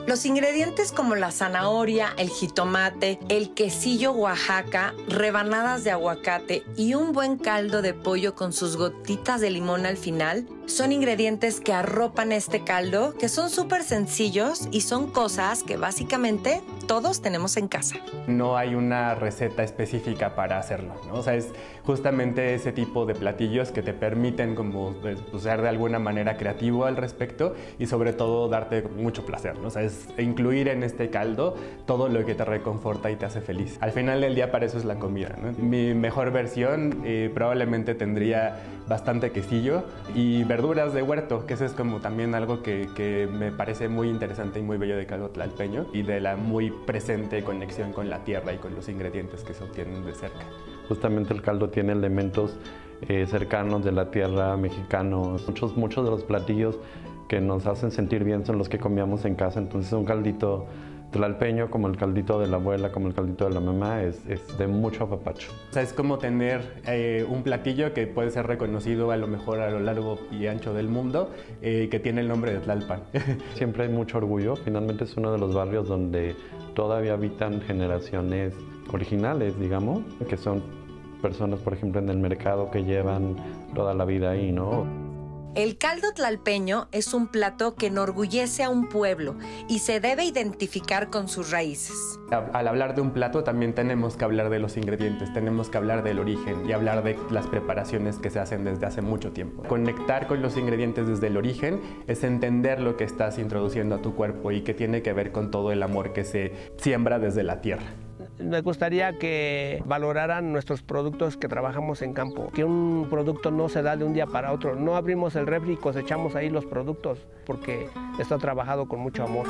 Los ingredientes como la zanahoria, el jitomate, el quesillo Oaxaca, rebanadas de aguacate y un buen caldo de pollo con sus gotitas de limón al final son ingredientes que arropan este caldo, que son súper sencillos y son cosas que básicamente todos tenemos en casa. No hay una receta específica para hacerlo, ¿no? O sea, es justamente ese tipo de platillos que te permiten como pues, ser de alguna manera creativo al respecto y sobre todo darte mucho placer, ¿no? O sea, es incluir en este caldo todo lo que te reconforta y te hace feliz. Al final del día para eso es la comida, ¿no? Mi mejor versión eh, probablemente tendría bastante quesillo y verduras de huerto, que eso es como también algo que, que me parece muy interesante y muy bello de caldo tlalpeño y de la muy presente conexión con la tierra y con los ingredientes que se obtienen de cerca. Justamente el caldo tiene elementos eh, cercanos de la tierra, mexicanos. Muchos, muchos de los platillos que nos hacen sentir bien son los que comíamos en casa, entonces un caldito tlalpeño, como el caldito de la abuela, como el caldito de la mamá, es, es de mucho apapacho. O sea, es como tener eh, un platillo que puede ser reconocido a lo mejor a lo largo y ancho del mundo, eh, que tiene el nombre de Tlalpan. Siempre hay mucho orgullo, finalmente es uno de los barrios donde todavía habitan generaciones originales, digamos, que son personas, por ejemplo, en el mercado que llevan toda la vida ahí, ¿no? El caldo tlalpeño es un plato que enorgullece a un pueblo y se debe identificar con sus raíces. Al hablar de un plato también tenemos que hablar de los ingredientes, tenemos que hablar del origen y hablar de las preparaciones que se hacen desde hace mucho tiempo. Conectar con los ingredientes desde el origen es entender lo que estás introduciendo a tu cuerpo y que tiene que ver con todo el amor que se siembra desde la tierra. Me gustaría que valoraran nuestros productos que trabajamos en campo, que un producto no se da de un día para otro. No abrimos el refri y cosechamos ahí los productos porque está trabajado con mucho amor.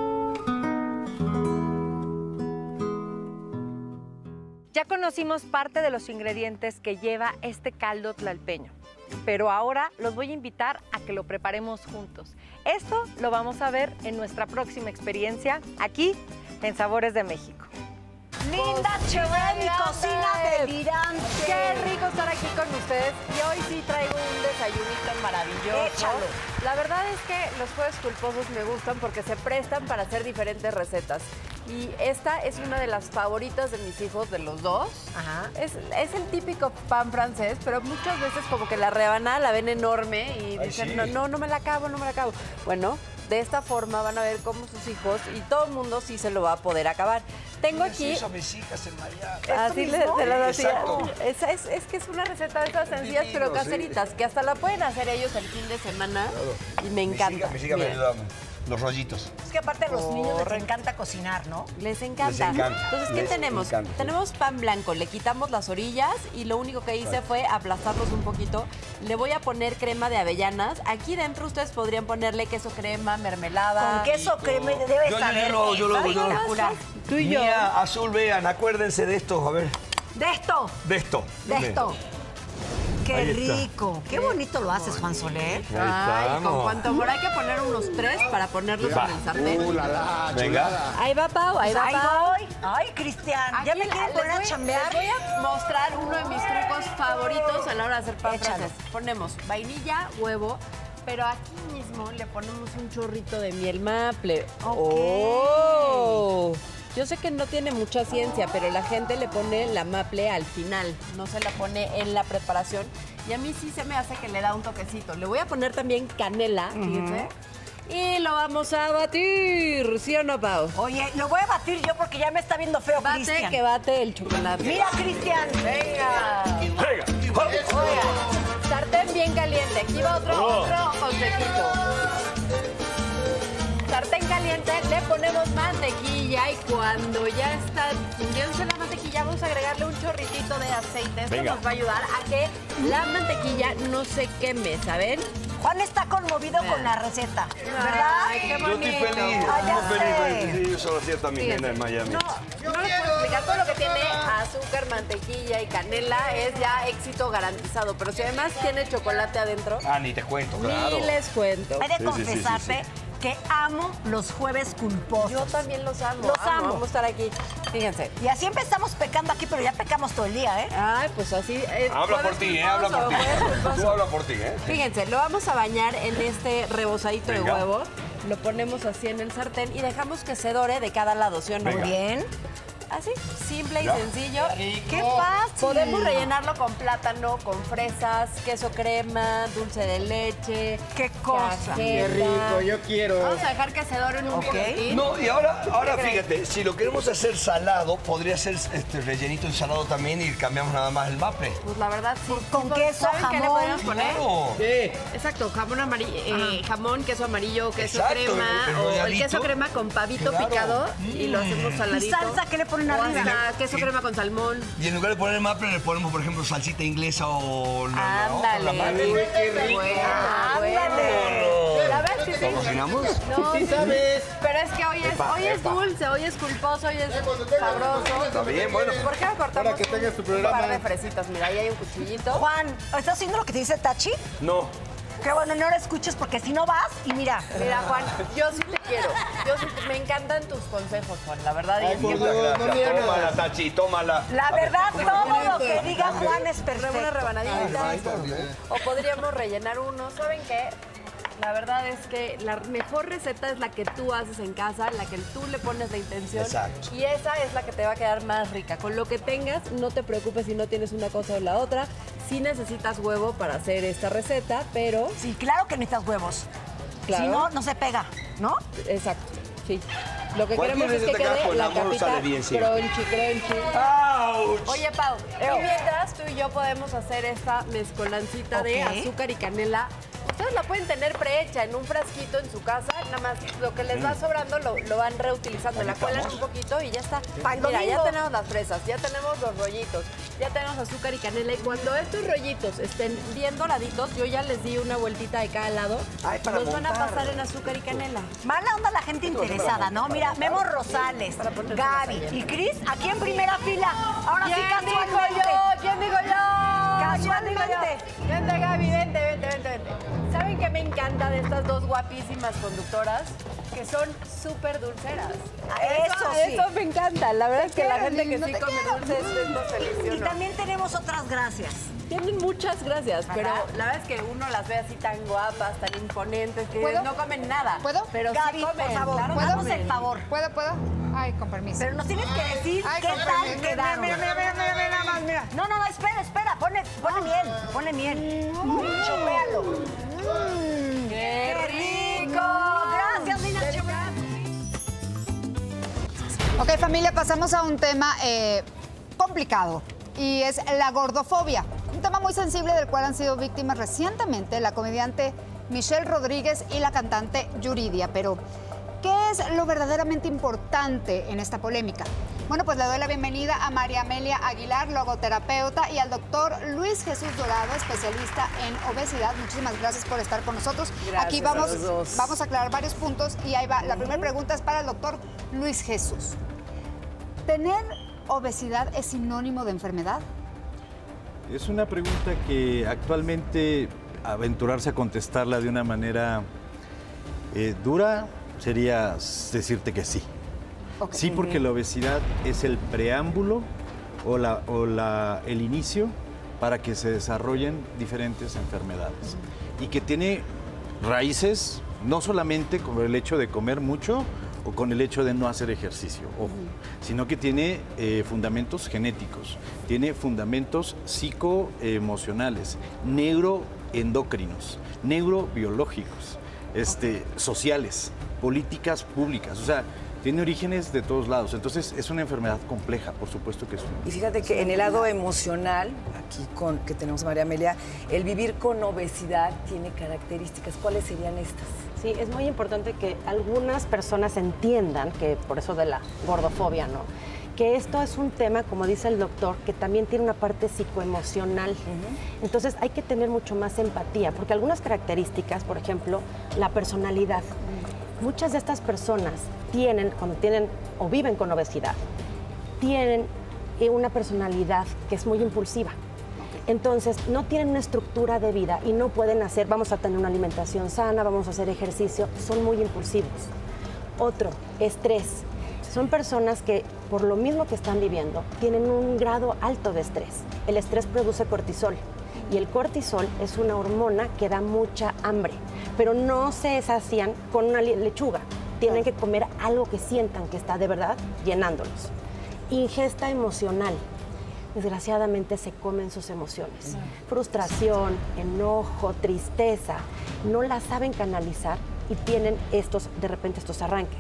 Ya conocimos parte de los ingredientes que lleva este caldo tlalpeño, pero ahora los voy a invitar a que lo preparemos juntos. Esto lo vamos a ver en nuestra próxima experiencia aquí en Sabores de México. Linda Cheremi, cocina delirante. Qué rico estar aquí con ustedes. Y hoy sí traigo un desayunito maravilloso. Échalo. La verdad es que los jueves culposos me gustan porque se prestan para hacer diferentes recetas. Y esta es una de las favoritas de mis hijos, de los dos. Ajá. Es, es el típico pan francés, pero muchas veces como que la rebanada la ven enorme y Ay, dicen, sí. no, no, no me la acabo, no me la acabo. Bueno, de esta forma van a ver cómo sus hijos y todo el mundo sí se lo va a poder acabar. Tengo aquí... Eso, mis hijas en Miami. Así le, se las hacía. Exacto. Es, es, es que es una receta de esas sencillas, Divino, pero caseritas, sí. que hasta la pueden hacer ellos el fin de semana. Claro. Y me encanta. Mis hijas, mis hijas me Miren. ayudan los rollitos. Es que aparte a los niños les Correcto. encanta cocinar, ¿no? Les encanta. Les encanta. Entonces, ¿qué Les tenemos? encanta. Tenemos pan blanco, le quitamos las orillas y lo único que hice fue aplastarlos un poquito. Le voy a poner crema de avellanas. Aquí dentro ustedes podrían ponerle queso crema, mermelada. Con queso crema debe Yo, yo, saber yo, lo- yo, lo- yo, lo- espectacular. Tú y yo. Mía, Azul, vean, acuérdense de esto, a ver, De esto, de esto. de esto. Qué Ahí está. rico. Qué bonito lo haces, Juan Soler. Ay, con cuánto amor. Hay que poner unos tres para ponerlos Va. en el sartén. Uh, la, la, Venga. chulada. Ahí va, Pau, ahí Pues va, ahí Pau. voy. Ay, Cristian, ya Aquí me quieren les poner a voy- chambear. Les voy a mostrar uno de mis trucos favoritos a la hora de hacer pan Échalo. francés. Ponemos vainilla, huevo, pero aquí mismo le ponemos un chorrito de miel maple. Ok. Oh. Yo sé que no tiene mucha ciencia, pero la gente le pone la maple al final, no se la pone en la preparación. Y a mí sí se me hace que le da un toquecito. Le voy a poner también canela, fíjense. Y lo vamos a batir, ¿sí o no, Pau? Oye, lo voy a batir yo porque ya me está viendo feo, Bate Cristian. que bate el chocolate. Mira, Cristian. Venga. Venga. Oigan, sartén bien caliente. Aquí va otro, Oh. otro consejito. Sartén caliente, le ponemos mantequilla y cuando ya está fundiéndose la mantequilla vamos a agregarle un chorritito de aceite. Esto Venga. nos va a ayudar a que la mantequilla no se queme, ¿saben? Juan está conmovido con la receta, ¿verdad? Ay, qué Yo estoy bonito. feliz, Ah, ya estoy sé. feliz. Sí, yo solo hacía también Fíjense, en Miami. No, no les puedo explicar. Todo lo que tiene azúcar, mantequilla y canela es ya éxito garantizado. Pero si además tiene chocolate adentro, Ah, ni te cuento, claro. ni les cuento. He de Sí, sí, sí, confesarte sí, que amo los jueves culposos. Yo también los amo. Los amo. Vamos a estar aquí. Fíjense. Y así empezamos pecando aquí, pero ya pecamos todo el día, ¿eh? Ay, pues así. eh, Habla jueves por ti, ¿eh? culposo, Habla por ti. jueves culposo. Tú habla por ti, ¿eh? Fíjense, lo vamos a bañar en este rebozadito Venga. de huevo. lo ponemos así en el sartén y dejamos que se dore de cada lado, ¿sí o no? Muy bien. Así, simple y Ya. sencillo. ¡Qué fácil! Podemos rellenarlo con plátano, con fresas, queso crema, dulce de leche. ¡Qué cosa! Qué rico, yo quiero. Vamos a dejar que se doren un poquitín. No, y ahora, ahora ¿Qué crees? fíjate, si lo queremos hacer salado, podría ser este rellenito en salado también y cambiamos nada más el maple. Pues la verdad, sí. Con queso, ¿Saben qué le jamón. podemos poner? Claro. Sí. Exacto, jamón amarillo, eh, jamón, queso amarillo, queso Exacto, crema, el- el o el royalito. queso crema con pavito Claro. picado y lo hacemos Mm. saladito. ¿Y salsa qué le ponen O arriba? hasta queso crema con salmón. Y en lugar de poner maple, le ponemos, por ejemplo, salsita inglesa o la, la otra, Ándale. la maple. Uy, qué rico. Ándale. La verdad que sí. ¿Lo cocinamos? No, Sí, sí, sabes. Pero es que hoy es, Epa, hoy es epa. dulce, hoy es culposo, hoy es sabroso. Está bien, bueno. ¿Por qué no cortamos Para que tengas tu programa. un par de fresitas? Mira, ahí hay un cuchillito. Juan, ¿estás haciendo lo que te dice Tachi? No. Qué bueno, no lo escuches porque si no vas y mira. Mira, Juan, yo sí te quiero. Yo sí te- me encantan tus consejos, Juan, la verdad. y Ay, es por que- Dios, tómala, Tachi, tómala. La verdad, todo lo que diga Juan es perfecto. Una rebanadita. O podríamos rellenar uno. ¿Saben qué? La verdad es que la mejor receta es la que tú haces en casa, la que tú le pones la intención. Exacto. Y esa es la que te va a quedar más rica. Con lo que tengas, no te preocupes si no tienes una cosa o la otra. Sí necesitas huevo para hacer esta receta, pero... Sí, claro que necesitas huevos. Claro. Si no, no se pega, ¿no? Exacto, sí. Lo que Cualquier queremos es que receta que hagas quede con la amor capita sale bien siempre. crunchy, crunchy. ¡Auch! Oye, Pau, y mientras tú y yo podemos hacer esta mezcolancita de Ok. azúcar y canela, ustedes la pueden tener prehecha en un frasquito en su casa, nada más lo que les va sobrando lo, lo van reutilizando, la cuelan un poquito y ya está. Pa'l Mira, ya domingo. tenemos las fresas, ya tenemos los rollitos, ya tenemos azúcar y canela y cuando estos rollitos estén bien doraditos, yo ya les di una vueltita de cada lado, Ay, para los van a montar. pasar en azúcar y canela. Mala onda la gente interesada, ¿no? Mira, Memo Rosales, Gaby y Cris aquí en primera fila. Ahora sí, ¿Quién dijo casualmente. yo? ¿Quién dijo yo? Casualmente. Vente, Gaby, vente, vente, vente, vente. ¿Saben qué me encanta de estas dos guapísimas conductoras? Que son súper dulceras. Eso sí. Eso me encanta. La verdad es que la quiero, gente que no sí te come quiero. dulces es más feliz. ¿sí o Y no? también tenemos otras gracias. Tienen muchas gracias, Ajá. pero la verdad es que uno las ve así tan guapas, tan imponentes, que ¿Puedo? no comen nada. ¿Puedo? Pero Gaby, sí comen. por favor, claro que haznos comen. el favor. ¿Puedo, puedo? Ay, con permiso. Pero nos tienes que decir Ay, qué con tal permiso. quedaron. Mira, mira, mira, mira, mira, nada más, mira. No, no, no, espera, espera. Ponle, ponle miel, ponle miel. Chupéalo. Mm, ¡Qué rico! Gracias, Nina Chupéalo. Ok, familia, pasamos a un tema eh, complicado y es la gordofobia. Un tema muy sensible del cual han sido víctimas recientemente la comediante Michelle Rodríguez y la cantante Yuridia. Pero, ¿qué es lo verdaderamente importante en esta polémica? Bueno, pues le doy la bienvenida a María Amelia Aguilar, logoterapeuta, y al doctor Luis Jesús Dorado, especialista en obesidad. Muchísimas gracias por estar con nosotros. Gracias Aquí a vamos, los dos. vamos a aclarar varios puntos y ahí va. La primera pregunta es para el doctor Luis Jesús. ¿Tener obesidad es sinónimo de enfermedad? Es una pregunta que actualmente aventurarse a contestarla de una manera eh, dura sería decirte que sí. Ok. Sí, porque la obesidad es el preámbulo o, la, o la, el inicio para que se desarrollen diferentes enfermedades y que tiene raíces no solamente con el hecho de comer mucho o con el hecho de no hacer ejercicio, ojo, sino que tiene eh, fundamentos genéticos, tiene fundamentos psicoemocionales, neuroendocrinos, neurobiológicos, este, sociales, políticas públicas, o sea, tiene orígenes de todos lados. Entonces, es una enfermedad compleja, por supuesto que es. Y fíjate que en el lado emocional, aquí con que tenemos a María Amelia, el vivir con obesidad tiene características. ¿Cuáles serían estas? Sí, es muy importante que algunas personas entiendan, que por eso de la gordofobia, ¿no? Que esto es un tema, como dice el doctor, que también tiene una parte psicoemocional. Uh-huh. Entonces hay que tener mucho más empatía, porque algunas características, por ejemplo, la personalidad. Uh-huh. Muchas de estas personas tienen, cuando tienen o viven con obesidad, tienen una personalidad que es muy impulsiva. Entonces, no tienen una estructura de vida y no pueden hacer, vamos a tener una alimentación sana, vamos a hacer ejercicio, son muy impulsivos. Otro, estrés. Son personas que, por lo mismo que están viviendo, tienen un grado alto de estrés. El estrés produce cortisol Y el cortisol es una hormona que da mucha hambre, pero no se sacian con una lechuga. Tienen que comer algo que sientan que está de verdad llenándolos. Ingesta emocional. Desgraciadamente se comen sus emociones. Frustración, enojo, tristeza. No las saben canalizar y tienen estos, de repente, estos arranques.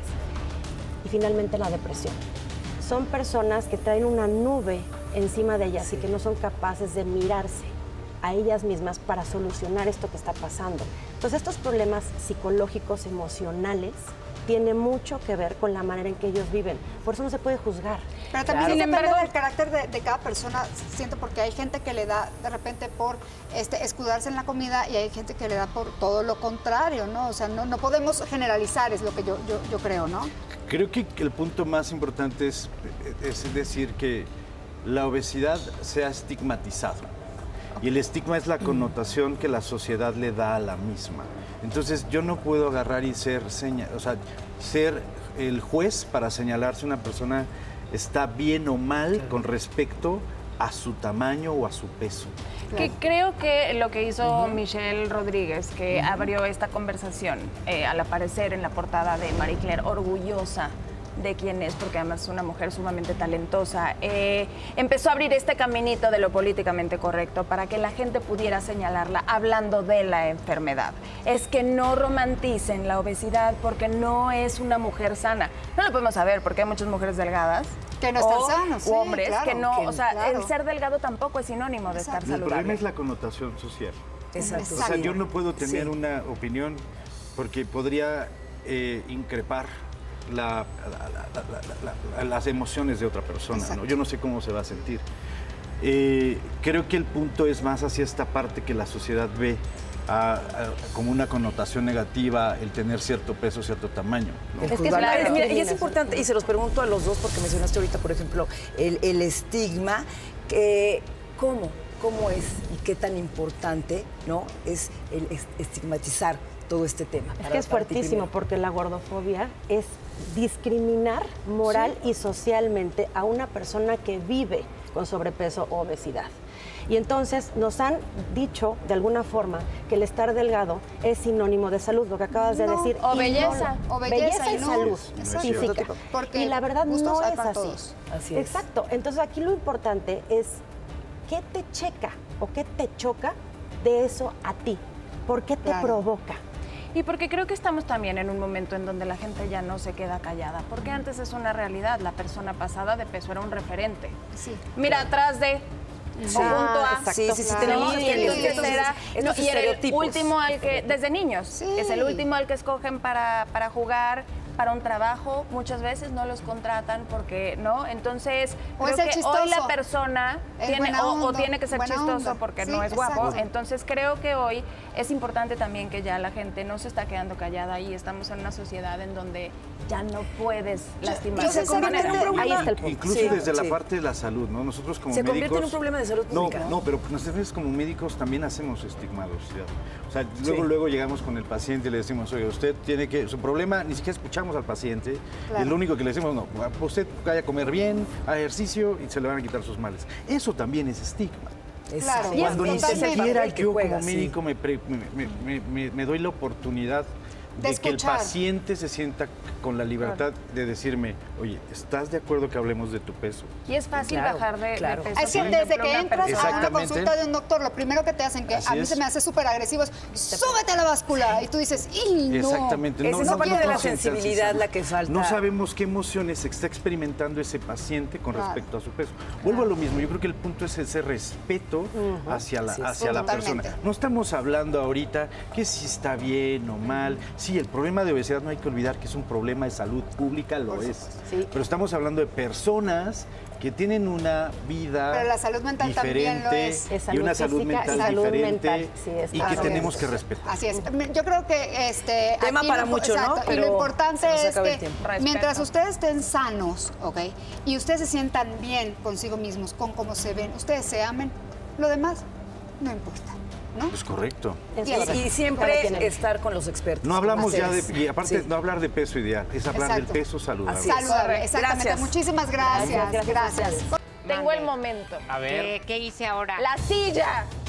Y finalmente la depresión. Son personas que traen una nube encima de ellas sí. y que no son capaces de mirarse a ellas mismas para solucionar esto que está pasando. Entonces, estos problemas psicológicos, emocionales, tiene mucho que ver con la manera en que ellos viven. Por eso no se puede juzgar. Pero también claro. depende embargo, del carácter de, de cada persona, siento, porque hay gente que le da de repente por este, escudarse en la comida y hay gente que le da por todo lo contrario, ¿no? O sea, no, no podemos generalizar, es lo que yo, yo, yo creo, ¿no? Creo que el punto más importante es, es decir que la obesidad se ha estigmatizado. Y el estigma es la connotación que la sociedad le da a la misma. Entonces yo no puedo agarrar y ser, seña, o sea, ser el juez para señalar si una persona está bien o mal claro. con respecto a su tamaño o a su peso. Que creo que lo que hizo uh-huh. Michelle Rodríguez, que uh-huh. abrió esta conversación eh, al aparecer en la portada de Marie Claire, orgullosa de quién es, porque además es una mujer sumamente talentosa, eh, empezó a abrir este caminito de lo políticamente correcto para que la gente pudiera señalarla hablando de la enfermedad. Es que no romanticen la obesidad porque no es una mujer sana. No lo podemos saber porque hay muchas mujeres delgadas que no están sanos, sí, hombres claro, que no, que, o sea, claro. el ser delgado tampoco es sinónimo de Exacto. estar saludable. El problema es la connotación social. Exacto. O sea, yo no puedo tener sí. una opinión porque podría eh, increpar La, la, la, la, la, las emociones de otra persona, ¿no? Yo no sé cómo se va a sentir. Eh, creo que el punto es más hacia esta parte que la sociedad ve a, a, como una connotación negativa el tener cierto peso, cierto tamaño, ¿no? Es que es, claro, mira, y es importante, y se los pregunto a los dos porque mencionaste ahorita, por ejemplo, el, el estigma, que, ¿cómo? ¿Cómo es y qué tan importante, ¿no? es el estigmatizar todo este tema? Es que es fuertísimo porque la gordofobia es discriminar moral sí. y socialmente a una persona que vive con sobrepeso o obesidad. Y entonces nos han dicho de alguna forma que el estar delgado es sinónimo de salud, lo que acabas de no, decir. O belleza. No, o belleza, belleza y, no. salud Exacto. física. Porque y la verdad no es así. Todos. Así es. Exacto. Entonces aquí lo importante es qué te checa o qué te choca de eso a ti. ¿Por qué te claro. provoca? Y porque creo que estamos también en un momento en donde la gente ya no se queda callada, porque antes es una realidad, la persona pasada de peso era un referente. Sí, Mira, claro. atrás de... Sí. O junto a... Exacto. Sí, sí, sí, ¿no? tenemos Y que entonces era, no, y era el último al que, desde niños, sí. es el último al que escogen para, para jugar, para un trabajo, muchas veces no los contratan porque, ¿no? Entonces, o creo es el que chistoso. hoy la persona tiene, o, o tiene que ser chistoso onda. porque sí, no es guapo. Exacto. Entonces, creo que hoy es importante también que ya la gente no se está quedando callada y estamos en una sociedad en donde ya no puedes lastimar. Se convierte en un problema. Ahí está el punto. Incluso sí, desde sí. la parte de la salud, ¿no? Nosotros como se médicos... convierte en un problema de salud pública. No, no, pero nosotros como médicos también hacemos estigmados. O sea, luego, sí. luego llegamos con el paciente y le decimos, oye, usted tiene que... Su problema, ni siquiera escuchamos al paciente. Claro. Y lo único que le decimos, no, usted vaya a comer bien, haga ejercicio y se le van a quitar sus males. Eso también es estigma. Claro. Cuando ni siquiera yo juega, como médico sí. me, pre, me, me, me, me doy la oportunidad de, de que el paciente se sienta con la libertad claro. de decirme, oye, ¿estás de acuerdo que hablemos de tu peso? Y es fácil claro, bajar de, claro. de peso. Es que desde que entras a una consulta de un doctor, lo primero que te hacen, que Así a mí es. se me hace súper agresivo, es súbete a la báscula. Y tú dices, ¡y no! Exactamente. Es no, esa no, parte no de la concientizar, sensibilidad sí, la que falta. No sabemos qué emociones está experimentando ese paciente con claro. respecto a su peso. Vuelvo a lo mismo, yo creo que el punto es ese respeto uh-huh. hacia la, sí, hacia sí, la persona. No estamos hablando ahorita que si está bien o mal. Sí, el problema de obesidad no hay que olvidar que es un problema de salud pública, lo es. Sí. Pero estamos hablando de personas que tienen una vida Pero la salud mental diferente también lo es. Es y una salud física, mental salud diferente mental, sí, es y que Así tenemos es. que respetar. Así es. Yo creo que este tema aquí para lo, mucho, exacto, ¿no? Y Pero lo importante se nos es acaba el que tiempo. mientras ustedes estén sanos, ¿ok? Y ustedes se sientan bien consigo mismos, con cómo se ven, ustedes se amen, lo demás no importa. ¿No? Es correcto. Y, y siempre estar con los expertos. No hablamos ya de, y aparte sí. no hablar de peso ideal, es hablar Exacto. del peso saludable. Así saludable, exactamente. Gracias. Muchísimas gracias. Gracias, Gracias. gracias. Tengo el momento. A ver. ¿Qué, qué hice ahora? La silla.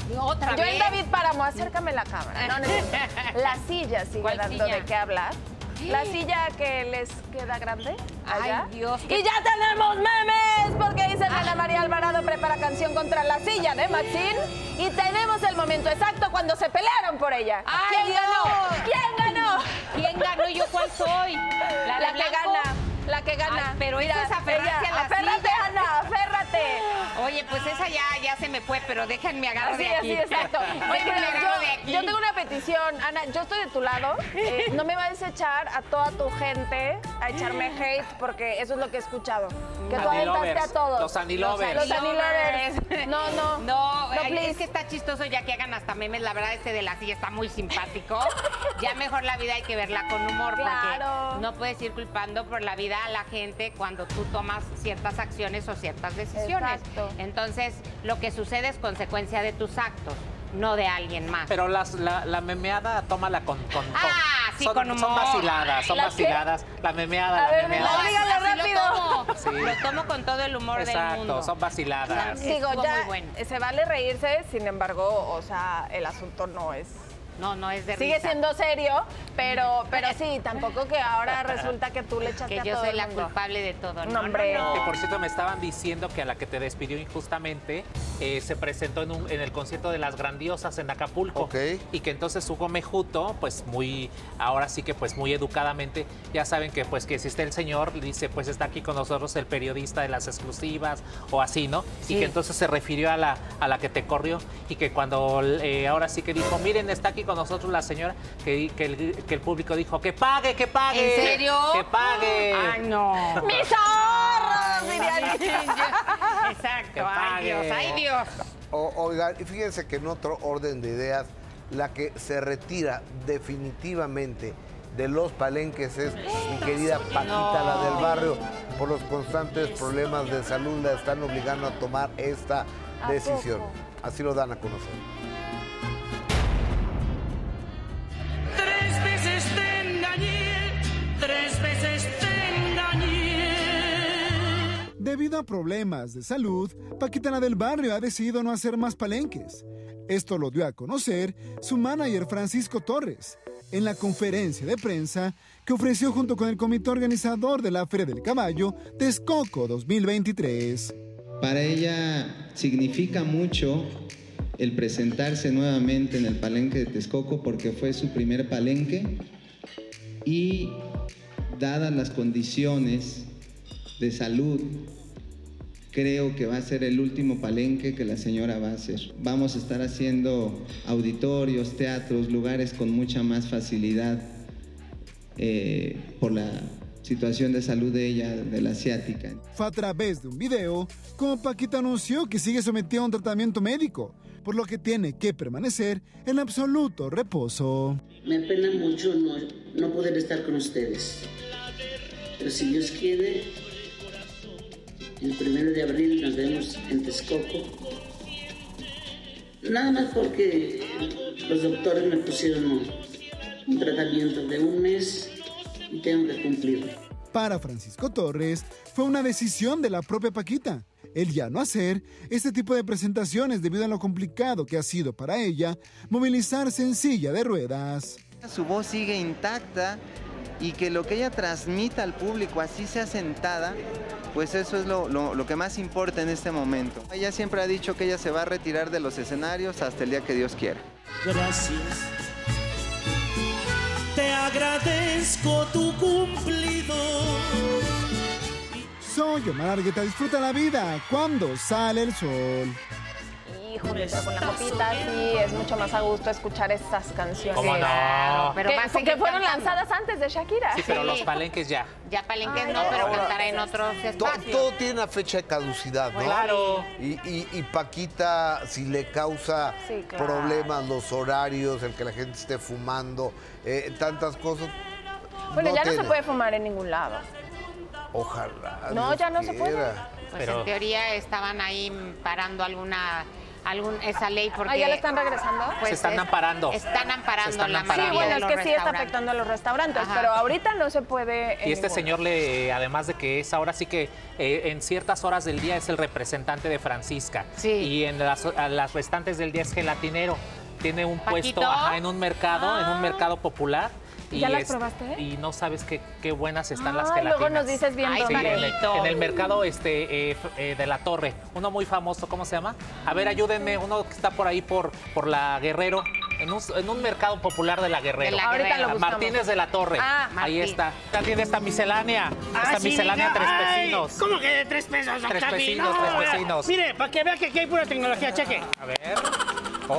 ¿Otra Yo vez? en David Páramo, acércame la cámara. No, no, no. La silla sigue ¿Cuál dando silla? de qué hablar. La silla que les queda grande allá. Ay, Dios. Y ya tenemos memes, porque dice Ana María Alvarado prepara canción contra la silla de Maxine. Y tenemos el momento exacto cuando se pelearon por ella. Ay, ¿Quién Dios. ganó? ¿Quién ganó? ¿Quién ganó? ¿Yo cuál soy? La, de que blanco? gana. La que gana. Ay, pero esa es aferrarse ella, a la aférrate, silla. Ana, aférrate. Oye, pues esa ya, ya se me fue, pero déjenme agarrar Así, de aquí. así, exacto. Oye, Déjenme pero agarrar de yo, aquí. yo tengo una petición, Ana, yo estoy de tu lado. Eh, no me vayas a echar a toda tu gente a echarme hate, porque eso es lo que he escuchado. Que tú Andy aventaste lovers, a todos. los Andy lovers. Los Andy lovers. No, no. No, No, ay, please. es que está chistoso ya que hagan hasta memes. La verdad, este de la silla está muy simpático. Ya mejor la vida hay que verla con humor, Claro. porque no puedes ir culpando por la vida a la gente cuando tú tomas ciertas acciones o ciertas decisiones. Exacto. Entonces, lo que sucede es consecuencia de tus actos, no de alguien más. Pero las, la, la memeada, tómala con... con, con Ah, sí, son, con humor. Son vaciladas, son ¿La qué? vaciladas. La memeada, A la ver, memeada. no, dígalo Así rápido. Lo tomo, Sí. lo tomo con todo el humor del mundo. Exacto, son vaciladas. Digo, Estuvo ya muy bueno. se vale reírse, sin embargo, o sea, el asunto no es... No, no es de Sigue risa. siendo serio, pero, pero sí, tampoco que ahora resulta que tú le echaste Que a yo todo soy el la mundo. culpable de todo. No, No, hombre. no, no. Que por cierto me estaban diciendo que a la que te despidió injustamente eh, se presentó en, un- en el concierto de Las Grandiosas en Acapulco. Ok. Y que entonces Hugo Mejuto, pues muy, ahora sí que pues muy educadamente, ya saben que pues que si está el señor, dice pues está aquí con nosotros el periodista de las exclusivas o así, ¿no? Sí. Y que entonces se refirió a la, a la que te corrió y que cuando eh, ahora sí que dijo, miren, está aquí con nosotros la señora, que, que, el, que el público dijo, que pague, que pague. ¿En serio? Que pague. Ay, no. ¡Mis ahorros! Diría Ay, alguien. Exacto. Que Ay, pague. Dios, ay, Dios. O- oigan, y fíjense que en otro orden de ideas, la que se retira definitivamente de los palenques es mi querida Paquita, No. la del barrio. Por los constantes problemas de salud la están obligando a tomar esta ¿A decisión. poco? Así lo dan a conocer. Tres veces te engañé, tres veces te engañé. Debido a problemas de salud, Paquita la del barrio ha decidido no hacer más palenques. Esto lo dio a conocer su manager Francisco Torres en la conferencia de prensa que ofreció junto con el comité organizador de la Feria del Caballo Texcoco dos mil veintitrés. Para ella significa mucho el presentarse nuevamente en el palenque de Texcoco porque fue su primer palenque y dadas las condiciones de salud, creo que va a ser el último palenque que la señora va a hacer. Vamos a estar haciendo auditorios, teatros, lugares con mucha más facilidad eh, por la situación de salud de ella, de la asiática. Fue a través de un video como Paquita anunció que sigue sometida a un tratamiento médico, por lo que tiene que permanecer en absoluto reposo. Me apena mucho no, no poder estar con ustedes. Pero si Dios quiere, el primero de abril nos vemos en Texcoco. Nada más porque los doctores me pusieron un, un tratamiento de un mes y tengo que cumplirlo. Para Francisco Torres, fue una decisión de la propia Paquita el ya no hacer este tipo de presentaciones debido a lo complicado que ha sido para ella movilizarse en silla de ruedas. Su voz sigue intacta y que lo que ella transmita al público, así sea sentada, pues eso es lo, lo, lo que más importa en este momento. Ella siempre ha dicho que ella se va a retirar de los escenarios hasta el día que Dios quiera. Gracias. Te agradezco tu cumplido. Soy Omar Argueta, disfruta la vida cuando sale el sol. Híjole, pero con la copita sí es mucho más a gusto escuchar esas canciones. ¿Cómo no? Claro, pero que, va a seguir que fueron cantando. lanzadas antes de Shakira. Sí, pero los palenques ya. Ya palenques Ay, no, no, pero no. cantará en otros To- espacios. todo tiene una fecha de caducidad, ¿no? Claro. Y, y- y Paquita, si le causa Sí, claro. problemas los horarios, el que la gente esté fumando, eh, tantas cosas. Bueno, ya no tiene. se puede fumar en ningún lado. Ojalá. No, Dios ya no se puede. quiera. Pues Pero- en teoría estaban ahí parando alguna algún, esa ley porque... ¿Ah, ya la están regresando? Pues se están es, amparando. Están amparando están la amparando. Sí, bueno, de es que sí está afectando a los restaurantes, Ajá. pero ahorita no se puede... Y este señor, le, además de que es ahora sí que eh, en ciertas horas del día es el representante de Francisca. Sí. Y en las, a las restantes del día es gelatinero. Tiene un ¿Paquito? puesto ajá, en un mercado, ah. en un mercado popular. Y ¿Ya las es, probaste? Y no sabes qué, qué buenas están ah, las gelatinas. Luego nos dices bien Ay, dónde. sí, en, el, en el mercado este, eh, eh, de la Torre. Uno muy famoso, ¿cómo se llama? A ver, ayúdenme. Uno que está por ahí por, por la Guerrero. En un, en un mercado popular de la Guerrero. De la Ahorita Guerrero. lo buscamos. Martínez de la Torre. Ah, ahí Martín. está. Tiene esta miscelánea. Ah, esta sí, miscelánea diga. tres Ay, pesinos. ¿Cómo que de tres pesos, don Tres Capi? pesinos, No, tres pesinos. Mire, para que vea que aquí hay pura tecnología, cheque. A ver. ¡Oh!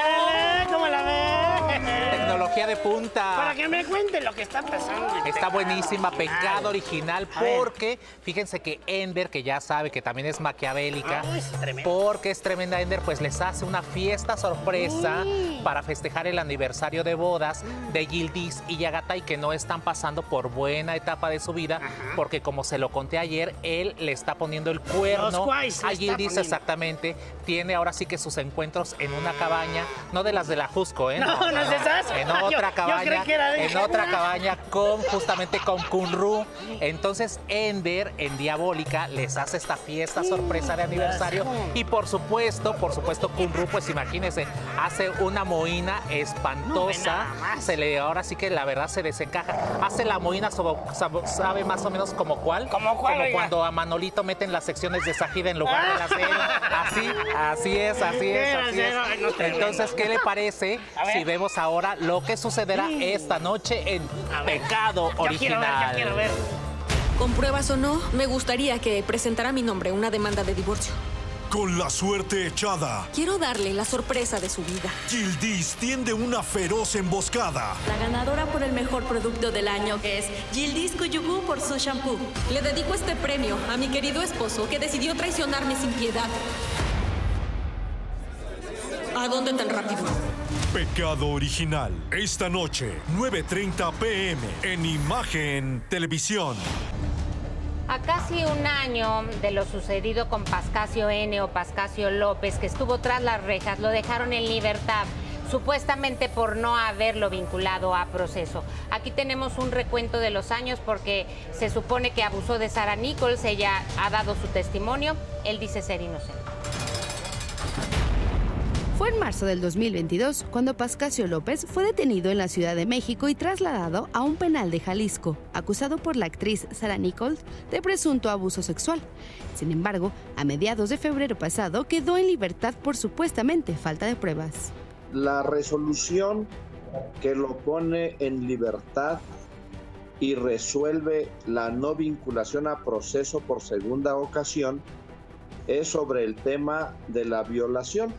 Eh, ¿Cómo la ve? Tecnología de punta. Para que me cuente lo que está pasando. Está buenísima, pecado original, porque fíjense que Ender, que ya sabe que también es maquiavélica, Ay, es tremendo. porque es tremenda Ender, pues les hace una fiesta sorpresa Uy. para festejar el aniversario de bodas de Yildiz y Yagatay, que no están pasando por buena etapa de su vida, Ajá. porque como se lo conté ayer, él le está poniendo el cuerno Los cuais le a está Yildiz, poniendo. exactamente. Tiene ahora sí que sus encuentros en una cabaña, no de las de la Jusco, ¿eh? No, no es de esas. En Yo- otra yo cabaña, creí que era de en esas. otra cabaña con justamente con Kunru. Entonces Ender en Diabólica les hace esta fiesta sorpresa de aniversario y por supuesto, por supuesto Kunru, pues imagínense, hace una moina espantosa. Se le ahora sí que la verdad se desencaja. Hace la moina so- sab- sabe más o menos como cuál. ¿Cómo cuál, Como oiga? cuando a Manolito meten las secciones de Sajida en lugar de las de él. Así, así es, así es, así es. Ay, no, tremendo. Entonces, ¿qué le parece A ver. si vemos ahora lo que sucederá esta noche en A ver. Pecado Ya quiero ver, Original? ya quiero ver. Con pruebas o no, me gustaría que presentara a mi nombre una demanda de divorcio. Con la suerte echada, Quiero darle la sorpresa de su vida. Yildiz tiende una feroz emboscada. La ganadora por el mejor producto del año es Yildiz Kuyugu por su shampoo. Le dedico este premio a mi querido esposo que decidió traicionarme sin piedad. ¿A dónde tan rápido? Pecado Original. Esta noche, nueve treinta p m en Imagen Televisión. A casi un año de lo sucedido con Pascasio N o Pascasio López, que estuvo tras las rejas, lo dejaron en libertad, supuestamente por no haberlo vinculado a proceso. Aquí tenemos un recuento de los años porque se supone que abusó de Sara Nichols, ella ha dado su testimonio, él dice ser inocente. Fue en marzo del dos mil veintidós cuando Pascasio López fue detenido en la Ciudad de México y trasladado a un penal de Jalisco, acusado por la actriz Sara Nichols de presunto abuso sexual. Sin embargo, a mediados de febrero pasado quedó en libertad por supuestamente falta de pruebas. La resolución que lo pone en libertad y resuelve la no vinculación a proceso por segunda ocasión es sobre el tema de la violación.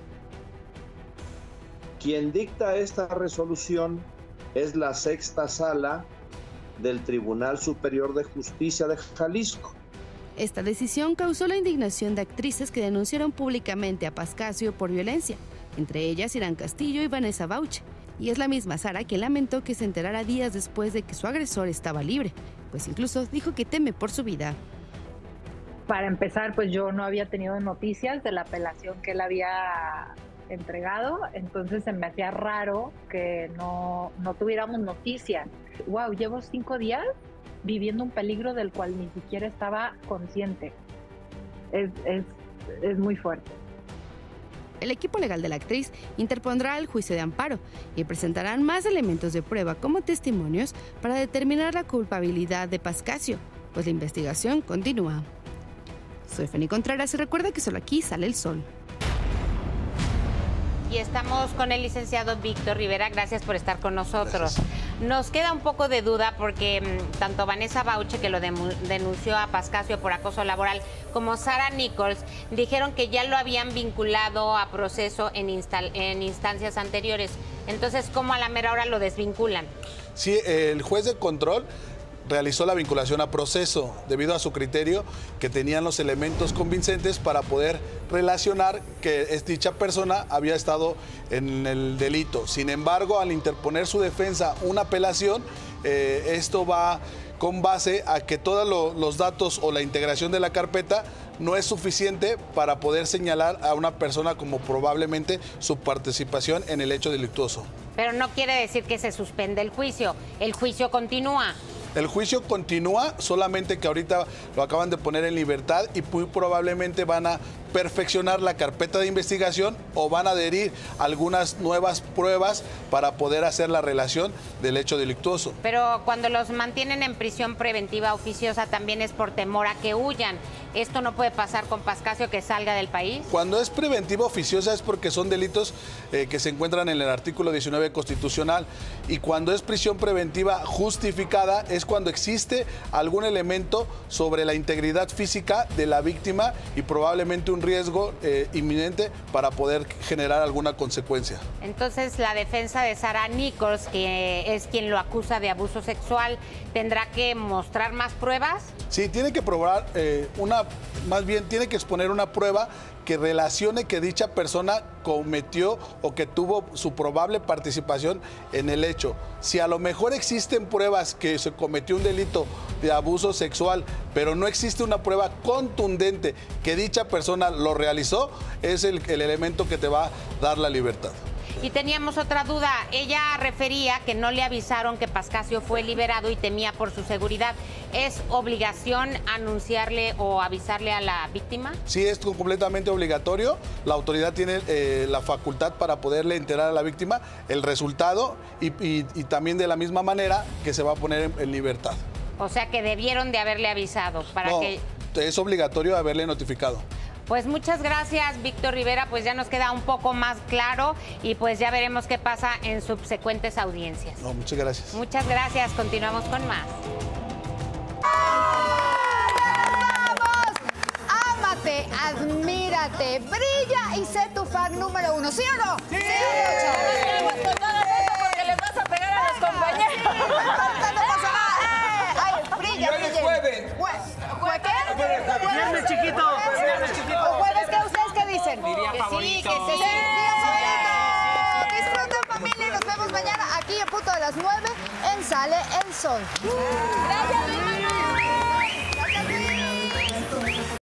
Quien dicta esta resolución es la sexta sala del Tribunal Superior de Justicia de Jalisco. Esta decisión causó la indignación de actrices que denunciaron públicamente a Pascasio por violencia, entre ellas Irán Castillo y Vanessa Bauche. Y es la misma Sara quien lamentó que se enterara días después de que su agresor estaba libre, pues incluso dijo que teme por su vida. Para empezar, pues yo no había tenido noticias de la apelación que él había entregado, entonces se me hacía raro que no, no tuviéramos noticias. Wow, llevo cinco días viviendo un peligro del cual ni siquiera estaba consciente. Es, es, es muy fuerte. El equipo legal de la actriz interpondrá el juicio de amparo y presentarán más elementos de prueba como testimonios para determinar la culpabilidad de Pascasio, pues la investigación continúa. Soy Fanny Contreras y recuerda que solo aquí sale el sol. Y estamos con el licenciado Víctor Rivera. Gracias por estar con nosotros. Gracias. Nos queda un poco de duda porque mmm, tanto Vanessa Bauche, que lo de denunció a Pascasio por acoso laboral, como Sara Nichols, dijeron que ya lo habían vinculado a proceso en, en instancias anteriores. Entonces, ¿cómo a la mera hora lo desvinculan? Sí, el juez de control realizó la vinculación a proceso debido a su criterio que tenían los elementos convincentes para poder relacionar que dicha persona había estado en el delito. Sin embargo, al interponer su defensa una apelación, eh, esto va con base a que todos lo, los datos o la integración de la carpeta no es suficiente para poder señalar a una persona como probablemente su participación en el hecho delictuoso. Pero no quiere decir que se suspende el juicio. El juicio continúa. El juicio continúa, solamente que ahorita lo acaban de poner en libertad y muy probablemente van a perfeccionar la carpeta de investigación o van a adherir algunas nuevas pruebas para poder hacer la relación del hecho delictuoso. Pero cuando los mantienen en prisión preventiva oficiosa también es por temor a que huyan. ¿Esto no puede pasar con Pascasio, que salga del país? Cuando es preventiva oficiosa es porque son delitos eh, que se encuentran en el artículo diecinueve constitucional, y cuando es prisión preventiva justificada es cuando existe algún elemento sobre la integridad física de la víctima y probablemente un riesgo eh, inminente para poder generar alguna consecuencia. Entonces, la defensa de Sara Nichols, que es quien lo acusa de abuso sexual, ¿tendrá que mostrar más pruebas? Sí, tiene que probar eh, una, más bien tiene que exponer una prueba que relacione que dicha persona cometió o que tuvo su probable participación en el hecho. Si a lo mejor existen pruebas que se cometió un delito de abuso sexual, pero no existe una prueba contundente que dicha persona lo realizó, es el, el elemento que te va a dar la libertad. Y teníamos otra duda. Ella refería que no le avisaron que Pascasio fue liberado y temía por su seguridad. ¿Es obligación anunciarle o avisarle a la víctima? Sí, es completamente obligatorio. La autoridad tiene eh, la facultad para poderle enterar a la víctima el resultado y, y, y también de la misma manera que se va a poner en, en libertad. O sea que debieron de haberle avisado para no, que... es obligatorio haberle notificado. Pues muchas gracias, Víctor Rivera, pues ya nos queda un poco más claro y pues ya veremos qué pasa en subsecuentes audiencias. No, muchas gracias. Muchas gracias, continuamos con más. Ámate, admírate, brilla y sé tu fan número uno, ¿sí o no? ¡Sí! ¡Sí! Porque le vas a pegar a los compañeros. No pasa nada. ¡Ay, brilla, Y hoy es jueves. ¿Jue qué? Viernes chiquito. Viernes chiquito. ¿Jueves qué? ¿Ustedes qué dicen? Mi día Que favorito. sí, que sí. Día favorito. Disfruten, familia, y nos vemos mañana aquí en punto de las nueve en Sale el Sol. Gracias, Luis Manuel.